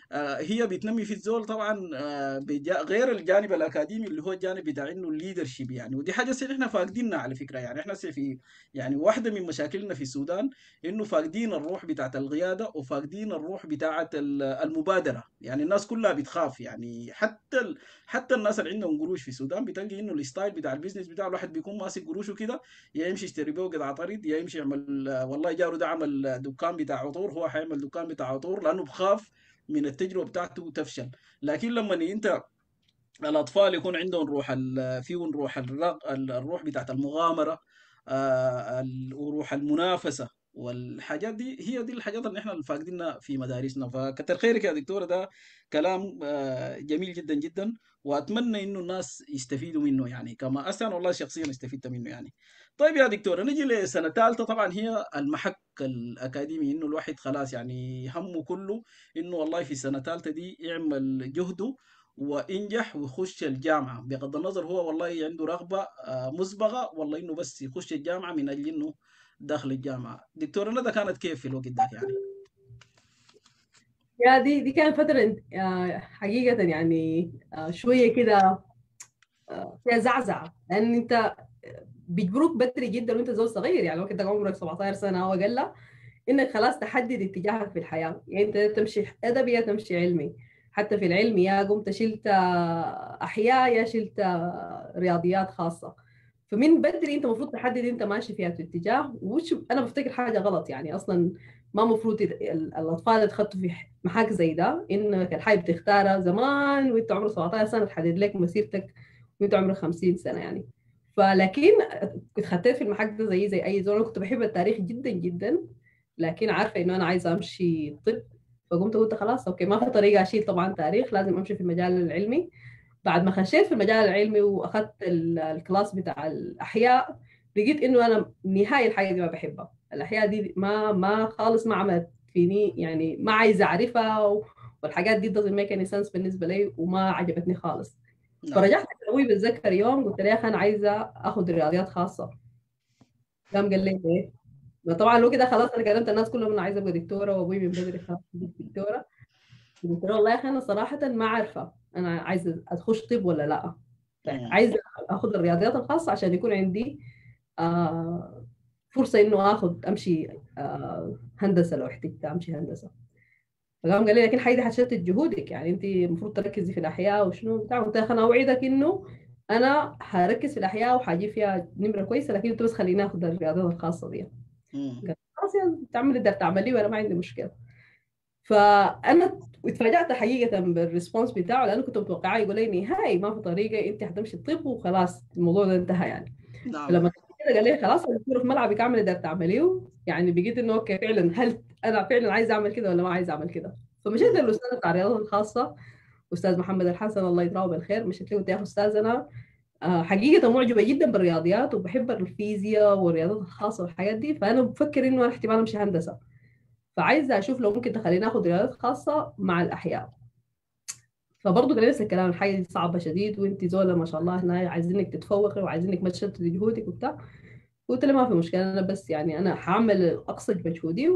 آه، هي بتنمي في الزول طبعا، آه، بجا- غير الجانب الاكاديمي اللي هو الجانب بتاع انه الليدرشيب يعني. ودي حاجه سي احنا فاقدينها على فكره يعني. احنا سي في يعني واحده من مشاكلنا في السودان انه فاقدين الروح بتاعت القياده وفاقدين الروح بتاعت ال- المبادره. يعني الناس كلها بتخاف يعني. حتى ال... حتى الناس اللي عندهم قروش في السودان بتلقي انه الستايل بتاع البيزنس بتاعه الواحد بيكون ماسك قروشه كده، يا يمشي يشتري بيه قطعه طريد، يا يمشي يعمل آه، والله جاره ده عمل دكان بتاع عطور، هو حيعمل دكان بتاع عطور لانه بخاف من التجربه بتاعته تفشل. لكن لما انت الاطفال يكون عندهم روح ال- فيهم روح الرق الروح بتاعت المغامره، آه، ال- وروح المنافسه والحاجات دي، هي دي الحاجات اللي احنا فاقدينها في مدارسنا. فكتر خيرك يا دكتوره، ده كلام آه، جميل جدا جدا، واتمنى انه الناس يستفيدوا منه يعني، كما انا والله شخصيا استفدت منه يعني. طيب يا دكتوره، نجي لسنه ثالثه. طبعا هي المحك الاكاديمي، انه الواحد خلاص يعني همه كله انه والله في السنه الثالثه دي يعمل جهده وينجح ويخش الجامعة، بغض النظر هو والله عنده رغبة آه، مسبغة، والله إنه بس يخش الجامعة من أجل إنه داخل الجامعة. دكتورة ندى كانت كيف في الوقت ذاك يعني؟ يا دي دي كانت فترة آه، حقيقة يعني آه، شوية كده آه، فيها زعزعة، لأن أنت بيجبروك بدري جدا وأنت زول صغير، يعني وقت عمرك سبعتاشر سنة أو أقل، إنك خلاص تحدد اتجاهك في الحياة. يعني أنت تمشي أدبي يا تمشي علمي. حتى في العلم يا قمت شلت آه، أحياء يا شلت آه، رياضيات خاصة. فمن بدري انت المفروض تحدد انت ماشي في اتجاه. وش انا بفتكر حاجه غلط يعني اصلا. ما المفروض الاطفال يتخطوا في محاك زي ده، انك الحاجه بتختارها زمان وانت عمرك سبعتاشر سنه تحدد لك مسيرتك وانت عمرك خمسين سنه يعني. فلكن كنت خطيت في المحك ده زي زي اي زول. انا كنت بحب التاريخ جدا جدا، لكن عارفه انه انا عايزه امشي طب. فقمت قلت خلاص اوكي، ما في طريقه اشيل طبعا تاريخ، لازم امشي في المجال العلمي. بعد ما خشيت في المجال العلمي واخذت ال- الكلاس بتاع الاحياء، لقيت انه انا نهاية الحاجه دي ما بحبها. الاحياء دي ما ما خالص ما عملت فيني يعني، ما عايزه اعرفها و- والحاجات دي doesn't make any sense بالنسبه لي وما عجبتني خالص. نعم. فرجعت لابوي بتذكر يوم قلت له يا اخي انا عايزه اخذ رياضيات خاصه. قام قال لي ايه؟ طبعا لو كده خلاص انا كلمت الناس كلهم انا عايزه ابقى دكتوره، وابوي من بدري خلاص دكتوره. قلت له والله يا اخي انا صراحه ما عارفه انا عايزه اخش طب ولا لا. مم. عايزه اخذ الرياضيات الخاصه عشان يكون عندي آه فرصه انه اخذ امشي آه هندسه لو احتجت امشي هندسه. فقام قال لي لكن حاجه هتشتت جهودك، يعني انت المفروض تركزي في الاحياء وشنو بتاع. قلت له انا اوعدك انه انا هركز في الاحياء وحاجيب فيها نمره كويسه، لكن انت بس خليني اخذ الرياضيات الخاصه دي. مم. قال خلاص يا تعملي اللي تعمليه وانا ما عندي مشكله. فانا اتفاجأت حقيقه بالريسبونس بتاعه، لانه كنت متوقعه يقول لي نهائي ما في طريقه انت هتمشي الطب وخلاص الموضوع ده انتهى يعني. نعم. فلما كده قال لي خلاص الدكتور في ملعبك اعمل اللي تعمليه، يعني بقيت انه اوكي فعلا هل انا فعلا عايزه اعمل كده ولا ما عايزه اعمل كده. فمشيت مم. للاستاذ بتاع الرياضه الخاصه، استاذ محمد الحسن الله يطلعه بالخير. مشيت له قلت يا اخي استاذ انا آه، حقيقه معجبه جدا بالرياضيات وبحب الفيزياء والرياضات الخاصه والحاجات دي، فانا بفكر انه انا احتمال امشي هندسه. فعايزه اشوف لو ممكن تخليني اخذ رياضات خاصه مع الاحياء. فبرضه كان نفس الكلام، الحاجه دي صعبه شديد وانت زوله ما شاء الله هنا عايزينك تتفوقي وعايزينك ما تشتتي جهودك وبتاع. قلت له ما في مشكله، انا بس يعني انا هعمل اقصى مجهودي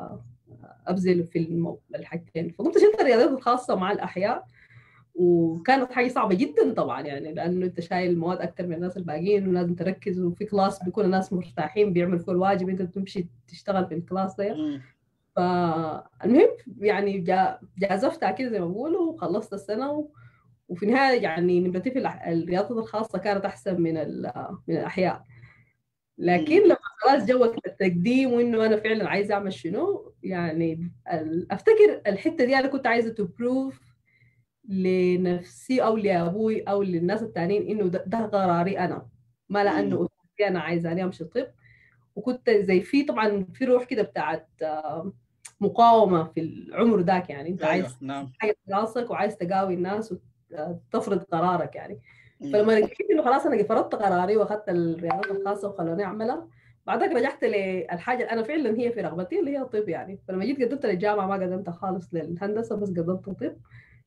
وهبذل في المو... الحاجتين. فقمت شلت الرياضيات الخاصه مع الاحياء، وكانت حاجه صعبه جدا طبعا يعني، لانه انت شايل مواد اكثر من الناس الباقيين ولازم تركز، وفي كلاس بيكون الناس مرتاحين بيعملوا فيه الواجب انت تمشي تشتغل في الكلاس ده. مم. فالمهم يعني جا... جازفتها كده زي ما بقولوا وخلصت السنه و... وفي النهايه يعني نمرتي في الأح- الرياضات الخاصه كانت احسن من ال... من الاحياء. مم. لكن لما خلاص جوك التقديم وانه انا فعلا عايزه اعمل شنو يعني، ال- افتكر الحته دي انا كنت عايزه تو بروف لنفسي او لابوي او للناس التانيين انه ده, ده قراري انا، ما مم. لانه انا عايزه اني امشي طب. وكنت زي في طبعا في روح كده بتاعت آه، مقاومه في العمر ذاك، يعني انت ايوه. عايز نعم. حاجه في راسك وعايز تقاوي الناس وتفرض قرارك يعني. فلما نعم. لقيت انه خلاص انا فرضت قراري واخذت الرياضات الخاصه وخلوني اعملها، بعدك رجعت للحاجه اللي انا فعلا هي في رغبتي اللي هي الطب يعني. فلما جيت قدمت للجامعه ما قدمت خالص للهندسه، بس قدمت طب.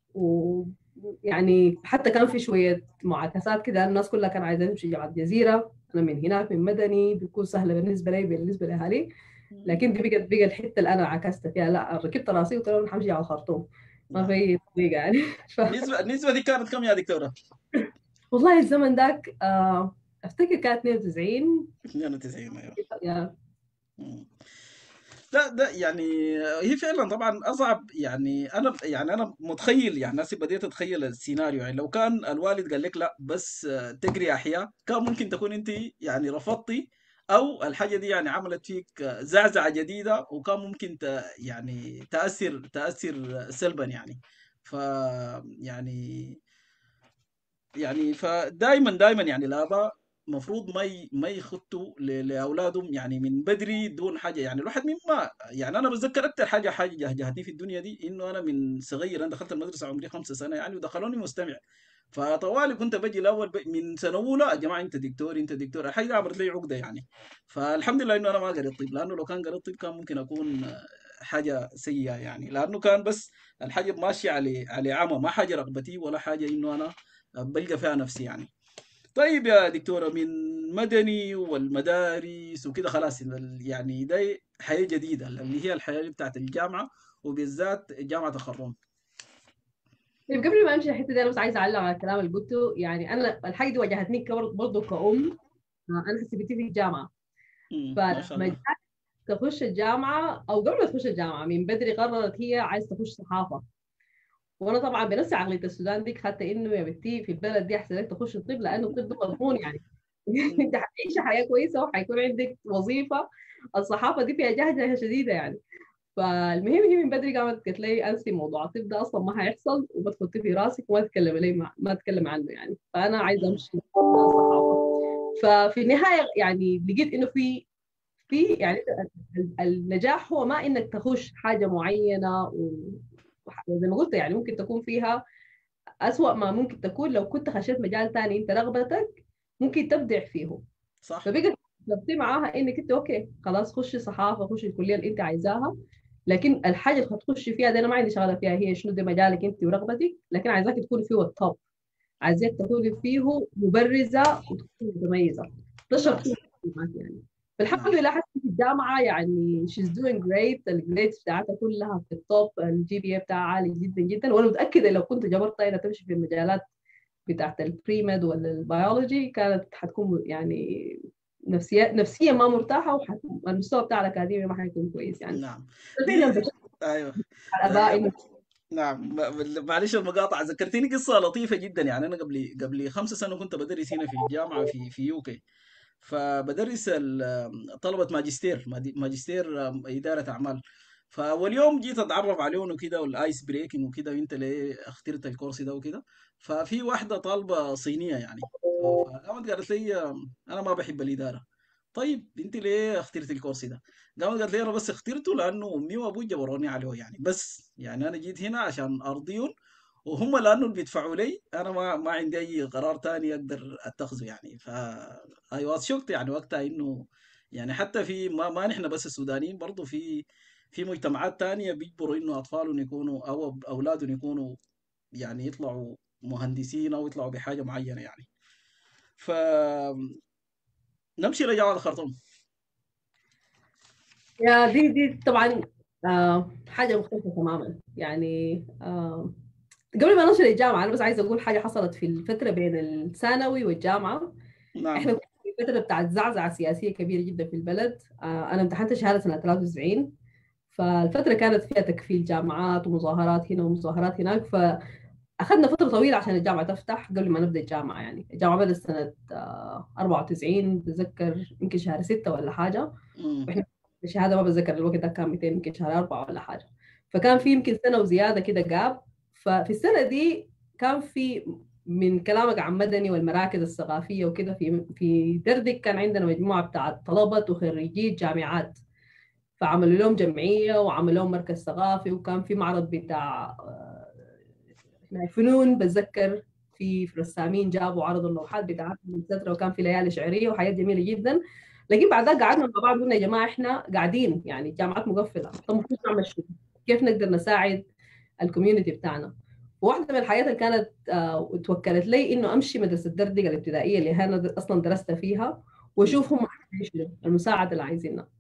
ويعني حتى كان في شويه معاكسات كده، الناس كلها كانوا عايزين تمشي جامعه الجزيره، انا من هناك من مدني بيكون سهله بالنسبه لي بالنسبه لاهالي. مم. لكن دي بقت بقى الحته اللي انا عكست فيها، لا ركبت راسي وقلت لهم همشي على الخرطوم. ما نعم. في طريقة يعني. ف... النسبة النسبة دي كانت كم يا دكتورة؟ والله الزمن ذاك آه، افتكر كانت اثنين وتسعين. اثنين وتسعين ايوه. يا مم. ده ده يعني هي فعلا طبعا اصعب. يعني انا يعني انا متخيل، يعني ناسي بديت اتخيل السيناريو. يعني لو كان الوالد قال لك لا بس آه، تقري احياء، كان ممكن تكون انت يعني رفضتي، او الحاجه دي يعني عملت فيك آه، زعزعه جديده، وكان ممكن ت يعني تاثر تاثر سلبا يعني. ف يعني يعني فدائما دائما يعني الاباء المفروض ما ي- ما يخطوا ل- لاولادهم يعني من بدري دون حاجه. يعني الواحد مما يعني انا بتذكر اكثر حاجه حاجه جهجهتني في الدنيا دي، انه انا من صغير انا دخلت المدرسه عمري خمسة سنه يعني، ودخلوني مستمع. فطوالي كنت بجي الاول ب- من سنه اولى يا جماعه انت دكتور انت دكتور، الحاجه دي عملت لي عقده يعني. فالحمد لله انه انا ما قريت طب، لانه لو كان قريت طب كان ممكن اكون آه، حاجه سيئه يعني، لانه كان بس الحاجه ماشيه على على عمى، ما حاجه رغبتي ولا حاجه انه انا بلقى فيها نفسي يعني. طيب يا دكتورة، من مدني والمدارس وكده خلاص ال- يعني ده حياة جديدة اللي هي الحياة بتاعت الجامعة، وبالذات جامعة الخرطوم. طيب، قبل ما امشي الحته دي انا بس عايزه اعلق على الكلام اللي قلته. يعني انا الحاجه دي واجهتني برضه كأم. آه، انا حسبتي في الجامعه. امم ما شاء فلما الله. جات تخش الجامعه او قبل ما تخش الجامعه من بدري قررت هي عايزه تخش صحافه. وانا طبعا بنفس عقليه السودان دي حتى انه يا بنتي في البلد دي احسن لك تخش الطب، لانه الطب مضمون يعني. مم. انت حتعيشي حياه كويسه وحيكون عندك وظيفه. الصحافه دي فيها جهجه شديده يعني. فالمهم هي من بدري قامت قالت لي انسي موضوع الطب ده، اصلا ما هيحصل وما تحطيه في راسك وما تتكلم لي مع... ما تتكلم عنه يعني. فانا عايزه مم. امشي صحافه. ففي النهايه يعني لقيت انه في في يعني ال- النجاح هو ما انك تخش حاجه معينه و... وزي ما قلت يعني ممكن تكون فيها أسوأ ما ممكن تكون لو كنت خشيت مجال تاني انت رغبتك ممكن تبدع فيه. صح. فبقى ترتبطي معاها انك انت اوكي خلاص خشي صحافه، خشي الكليه اللي انت عايزاها. لكن الحاجه اللي هتخشي فيها دي انا ما عندي شغله فيها هي شنو، ده مجالك انت ورغبتك، لكن عايزاك تكوني فيه التوب. عايزاك تكوني فيه مبرزه وتكوني متميزه. ده نعم. شرط يعني. فالحمد نعم. لله حتى في الجامعه يعني she's doing great. الجريدز بتاعتها كلها في التوب، الجي بي اي بتاعها عالي جدا جدا. وانا متاكده لو كنت جبرتها انها تمشي في المجالات بتاعت البريمد ولا البيولوجي كانت حتكون يعني نفسيا نفسيا ما مرتاحه، والمستوى بتاع الاكاديمي ما حيكون كويس يعني. نعم. فعلا دي دي بشكر ايوه. الاباء انه نعم. م- معلش المقاطعة ذكرتيني قصة لطيفة جدا. يعني أنا قبل قبل خمس سنة كنت بدرس هنا في الجامعة في في يوكي. فبدرس ال- طلبة ماجستير ماجستير إدارة أعمال. فأول يوم جيت أتعرف عليهم وكده، والآيس بريكنج وكده، وأنت ليه اخترت الكورس ده وكده. ففي واحدة طالبة صينية يعني، فقامت قالت لي أنا ما بحب الإدارة. طيب أنت ليه اخترت الكورس ده؟ قامت قالت لي أنا بس اخترته لأنه أمي وأبوي جبروني عليه يعني، بس يعني أنا جيت هنا عشان أرضيهم، وهم لانه اللي بيدفعوا لي، انا ما ما عندي اي قرار تاني اقدر اتخذه يعني. ف اي واز شوكت يعني وقتها انه يعني حتى في ما, ما نحن بس السودانيين، برضو في في مجتمعات تانية بيجبروا انه اطفالهم يكونوا او اولادهم يكونوا يعني يطلعوا مهندسين او يطلعوا بحاجة معينة يعني. ف نمشي لجامعة الخرطوم. يا دي دي طبعا آه حاجه مختلفه تماما يعني. آه قبل ما نوصل للجامعه انا بس عايزه اقول حاجه حصلت في الفتره بين الثانوي والجامعه. نعم. احنا كنا في فتره بتاعت زعزعه سياسيه كبيره جدا في البلد. آه انا امتحنت شهاده سنه ثلاثة وتسعين. فالفتره كانت فيها تكفيل جامعات ومظاهرات هنا ومظاهرات هناك. فاخذنا فتره طويله عشان الجامعه تفتح قبل ما نبدا الجامعه. يعني الجامعه بدات سنه آه أربعة وتسعين بتذكر، يمكن شهر ستة ولا حاجه. مم. واحنا الشهاده ما بتذكر الوقت ده كان مئتين يمكن شهر أربعة ولا حاجه. فكان في يمكن سنه وزياده كده جاب. ففي السنه دي كان في من كلامك عن مدني والمراكز الثقافيه وكده، في في دردك كان عندنا مجموعه بتاع طلبه وخريجي جامعات. فعملوا لهم جمعيه وعملوا لهم مركز ثقافي، وكان في معرض بتاع آه، فنون بتذكر. في في رسامين جابوا عرضوا اللوحات بتاعتهم etc. وكان في ليالي شعريه وحاجات جميله جدا. لكن بعد ذلك قعدنا مع بعض قلنا يا جماعه احنا قاعدين يعني الجامعات مقفله، طب المفروض نعمل شو؟ كيف نقدر نساعد الكوميونتي بتاعنا؟ واحده من الحاجات اللي كانت آه توكلت لي انه امشي مدرسه دردقه الابتدائيه اللي انا اصلا درست فيها، مم. واشوف هم عايزين شنو المساعده اللي عايزينها.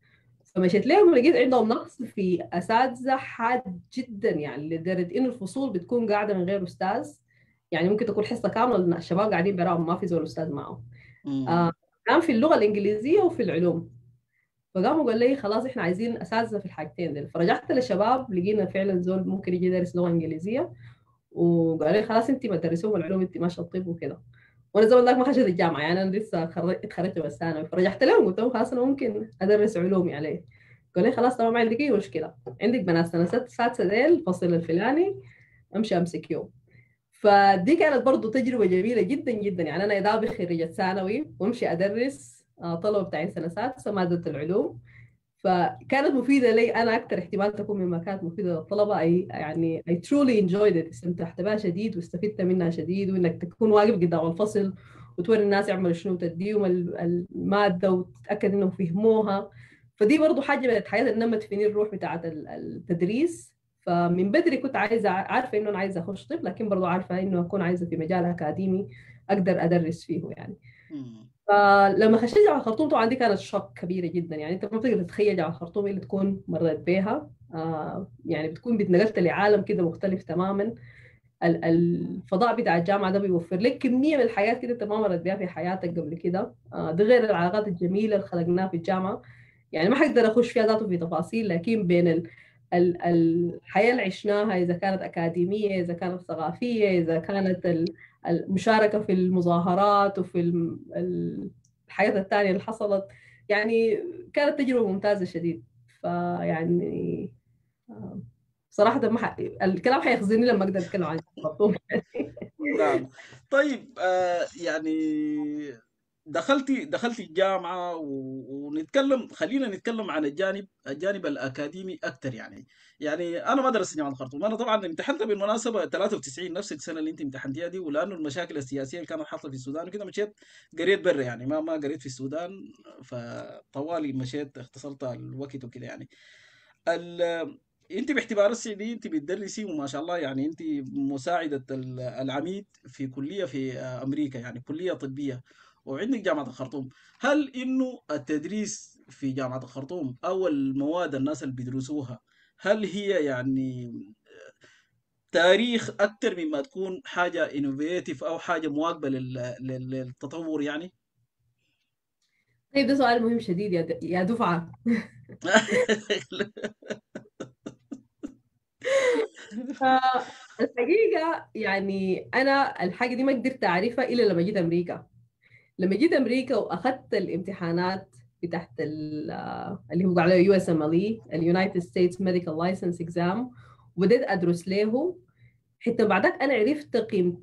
فمشيت لهم لقيت عندهم نقص في اساتذه حاد جدا، يعني لدرجه انه الفصول بتكون قاعده من غير استاذ. يعني ممكن تكون حصه كامله الشباب قاعدين براهم ما في زول استاذ معهم. آه مم. كان في اللغه الانجليزيه وفي العلوم. فقاموا قال لي خلاص احنا عايزين اساتذه في الحاجتين دول. فرجعت للشباب لقينا فعلا زول ممكن يجي يدرس لغه انجليزيه، وقال لي خلاص انت ما تدرسوهم العلوم، انت ماشيه الطب وكده. وانا زمان ذاك ما خشيت الجامعه، يعني انا لسه خرجت اتخرجت بس ثانوي. فرجعت لهم قلت لهم خلاص انا ممكن ادرس علوم عليه. قال لي خلاص تمام، ما عندك اي مشكله، عندك بنات سنه ست سادسه ديل الفصل الفلاني امشي امسك يوم. فدي كانت برضو تجربه جميله جدا جدا. يعني انا ادابي خريجه ثانوي وامشي ادرس آه، طلبه بتاعين سنه سادسه ماده العلوم. فكانت مفيدة لي أنا أكثر احتمال تكون مما كانت مفيدة للطلبة. أي يعني I truly enjoyed it، استمتعت بها شديد واستفدت منها شديد. وإنك تكون واقف قدام الفصل وتوري الناس يعملوا شنو، تديهم المادة وتتأكد إنهم فهموها. فدي برضو حاجة من الحاجات اللي نمت فيني الروح بتاعة التدريس. فمن بدري كنت عايزة عارفة إنه أنا عايزة أخش طب، لكن برضو عارفة إنه أكون عايزة في مجال أكاديمي أقدر أدرس فيه يعني. مم. فلما خشيت جامعة الخرطوم طبعا دي كانت شوك كبيرة جدا. يعني انت ما بتقدر تتخيل جامعة الخرطوم اللي تكون مريت بيها. آه يعني بتكون بتنقلت لعالم كده مختلف تماما. ال- الفضاء بتاع الجامعة ده بيوفر لك كمية من الحاجات كده انت ما مريت بيها في حياتك قبل كده. آه ده غير العلاقات الجميلة اللي خلقناها في الجامعة. يعني ما حقدر اخش فيها ذاته في تفاصيل، لكن بين ال ال الحياة اللي عشناها، إذا كانت أكاديمية، إذا كانت ثقافية، إذا كانت ال- المشاركة في المظاهرات وفي الم- ال- الحاجات الثانية اللي حصلت، يعني كانت تجربة ممتازة شديد. فيعني آه، صراحة ما ح... الكلام حيخزني لما أقدر أتكلم عن الخرطوم. نعم. طيب آه يعني دخلتي دخلتي الجامعة و- ونتكلم، خلينا نتكلم عن الجانب الجانب الأكاديمي أكتر. يعني يعني أنا ما درست جامعة الخرطوم، أنا طبعا امتحنت بالمناسبة ثلاثة وتسعين نفس السنة اللي أنت امتحنتيها دي، ولأنه المشاكل السياسية اللي كانت حاصلة في السودان وكده مشيت قريت برا، يعني ما ما قريت في السودان. فطوالي مشيت اختصرت الوقت وكده يعني. ال انت باعتبار السعودية انت بتدرسي وما شاء الله، يعني انت مساعدة ال- العميد في كلية في امريكا، يعني كلية طبية، وعندك جامعة الخرطوم. هل انه التدريس في جامعة الخرطوم او المواد الناس اللي بيدرسوها، هل هي يعني تاريخ اكتر مما تكون حاجة انوفيتيف او حاجة مواكبة لل- لل- للتطور يعني؟ طيب ده سؤال مهم شديد يا د... يا دفعة. فالحقيقة يعني أنا الحاجة دي ما قدرت أعرفها إلا لما جيت أمريكا. لما جيت أمريكا وأخذت الامتحانات بتاعت ال- آه، اللي هو على يو اس ام ال اي، اليونايتد ستيتس ميديكال لايسنس اكزام، وبدأت أدرس له. حتى بعدك أنا عرفت قيمة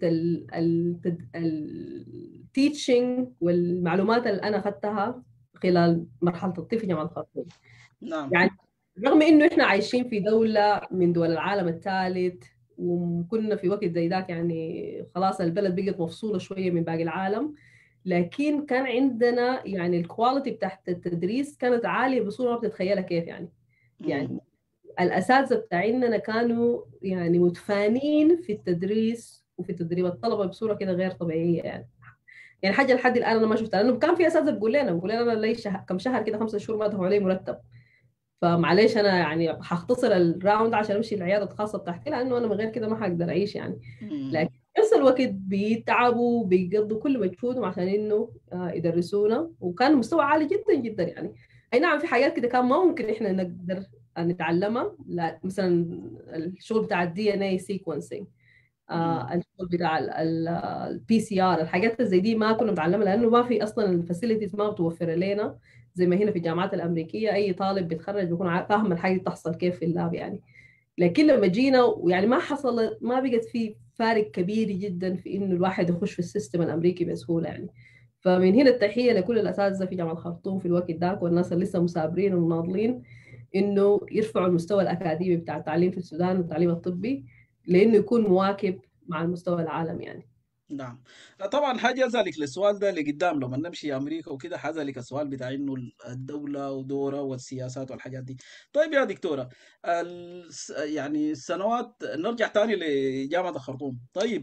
التيتشنج والمعلومات اللي أنا أخذتها خلال مرحلة الطب في جامعة الخرطوم. نعم. يعني رغم انه احنا عايشين في دولة من دول العالم الثالث، وكنا في وقت زي ذاك يعني خلاص البلد بقت مفصولة شوية من باقي العالم، لكن كان عندنا يعني الكواليتي بتاعت التدريس كانت عالية بصورة ما بتتخيلها كيف يعني. مم. يعني الأساتذة بتاعيننا كانوا يعني متفانين في التدريس وفي تدريب الطلبة بصورة كده غير طبيعية يعني. يعني حاجة لحد الآن أنا ما شفتها، لأنه كان في أساتذة بيقول لنا بيقول لنا أنا لي شهر كم شهر كده خمسة شهور ما دفعوا علي مرتب. فمعلش انا يعني هختصر الراوند عشان امشي العياده الخاصه بتاعتي، لانه انا من غير كده ما هقدر اعيش يعني. مم. لكن في نفس الوقت بيتعبوا بيقضوا كل مجهودهم عشان انه آه، يدرسونا، وكان مستوى عالي جدا جدا يعني. اي نعم في حاجات كده كان ما ممكن احنا نقدر نتعلمها، لا مثلا الشغل بتاع الدي ان اي سيكونسينج، مم. الشغل بتاع البي سي ار، الحاجات زي دي ما كنا بنتعلمها لانه ما في اصلا الفاسيلتيز ما متوفره لنا زي ما هنا في الجامعات الامريكيه. اي طالب بيتخرج بيكون عا- فاهم الحاجه دي تحصل كيف في اللاب يعني. لكن لما جينا ويعني ما حصل ما بقت في فارق كبير جدا في انه الواحد يخش في السيستم الامريكي بسهوله يعني. فمن هنا التحيه لكل الاساتذه في جامعه الخرطوم في الوقت ذاك والناس اللي لسه مثابرين ومناضلين انه يرفعوا المستوى الاكاديمي بتاع التعليم في السودان والتعليم الطبي، لانه يكون مواكب مع المستوى العالمي يعني. نعم. طبعا حاجة أسألك للسؤال ده لقدام لما نمشي أمريكا وكده، حسألك السؤال بتاع إنه الدولة ودورها والسياسات والحاجات دي. طيب يا دكتورة، الس- يعني السنوات نرجع تاني لجامعة الخرطوم. طيب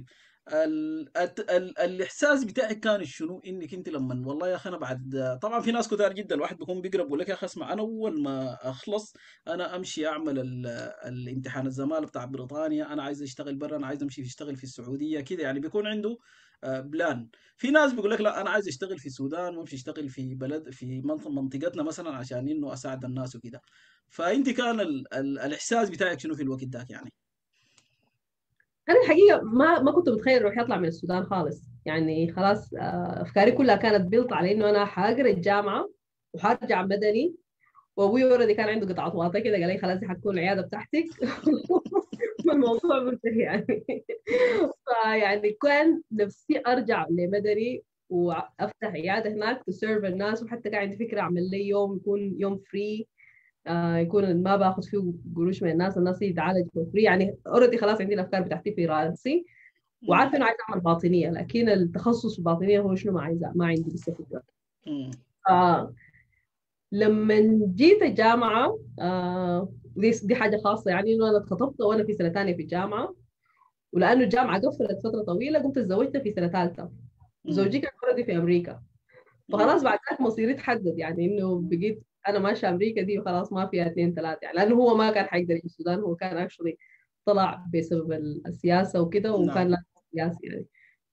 ال... ال... ال... الاحساس بتاعك كان شنو انك انت لما والله يا اخي انا بعد طبعا في ناس كتار جدا الواحد بيكون بيقرب بيقول لك يا اخي اسمع انا اول ما اخلص انا امشي اعمل ال... الامتحان الزماله بتاع بريطانيا، انا عايز اشتغل برا، انا عايز امشي اشتغل في السعوديه كده، يعني بيكون عنده آه، بلان. في ناس بيقول لك لا انا عايز اشتغل في السودان وامشي اشتغل في بلد في منطقه منطقتنا مثلا عشان انه اساعد الناس وكده. فانت كان ال... ال... الاحساس بتاعك شنو في الوقت ذاك يعني؟ انا الحقيقه ما ما كنت متخيل روحي اطلع من السودان خالص، يعني خلاص آه، افكاري كلها كانت بيلط على انه انا حاجر الجامعه وحرجع مدني. وابوي اوريدي كان عنده قطعه واطه كده، قال لي خلاص دي حتكون العياده بتاعتك. والموضوع منتهي يعني. فيعني كان نفسي ارجع لمدني وافتح عياده هناك تسيرف الناس، وحتى كان عندي فكره اعمل لي يوم يكون يوم فري، آه يكون ما باخذ فيه قروش من الناس، الناس يتعالج فري يعني. اوريدي خلاص عندي الافكار بتاعتي في راسي، مم. وعارفه انه عايزه اعمل باطنيه، لكن التخصص الباطنيه هو شنو ما عايزه، ما عندي لسه فكره. مم. آه لما جيت الجامعه، آه دي دي حاجه خاصه يعني، انه انا اتخطبت وانا في سنه ثانيه في الجامعه، ولانه الجامعه قفلت فتره طويله قمت اتزوجت في سنه ثالثه، مم. وزوجي كان اوريدي في امريكا. مم. فخلاص بعد ذلك مصيري اتحدد، يعني انه بقيت انا ماشيه امريكا دي وخلاص ما فيها اثنين ثلاثه يعني، لانه هو ما كان حيقدر يجي السودان، هو كان اكشلي طلع بسبب السياسه وكده، وكان نعم. لازم سياسي يعني.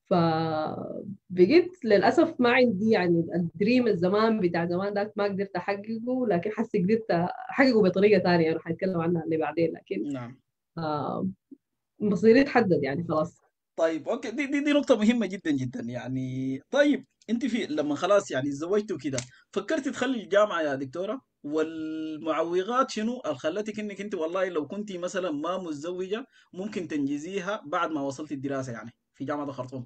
فبقيت للاسف ما عندي يعني الدريم الزمان بتاع زمان ذاك ما قدرت احققه، لكن حسي قدرت احققه بطريقه ثانيه انا حنتكلم عنها اللي بعدين. لكن نعم. آه مصيري اتحدد يعني خلاص. طيب اوكي، دي دي, دي نقطة مهمة جدا جدا يعني. طيب انت في لما خلاص يعني اتزوجت وكده، فكرت تخلي الجامعة يا دكتورة؟ والمعوقات شنو اللي خلتك انك انت والله لو كنت مثلا ما متزوجة ممكن تنجزيها بعد ما وصلت الدراسة يعني في جامعة الخرطوم؟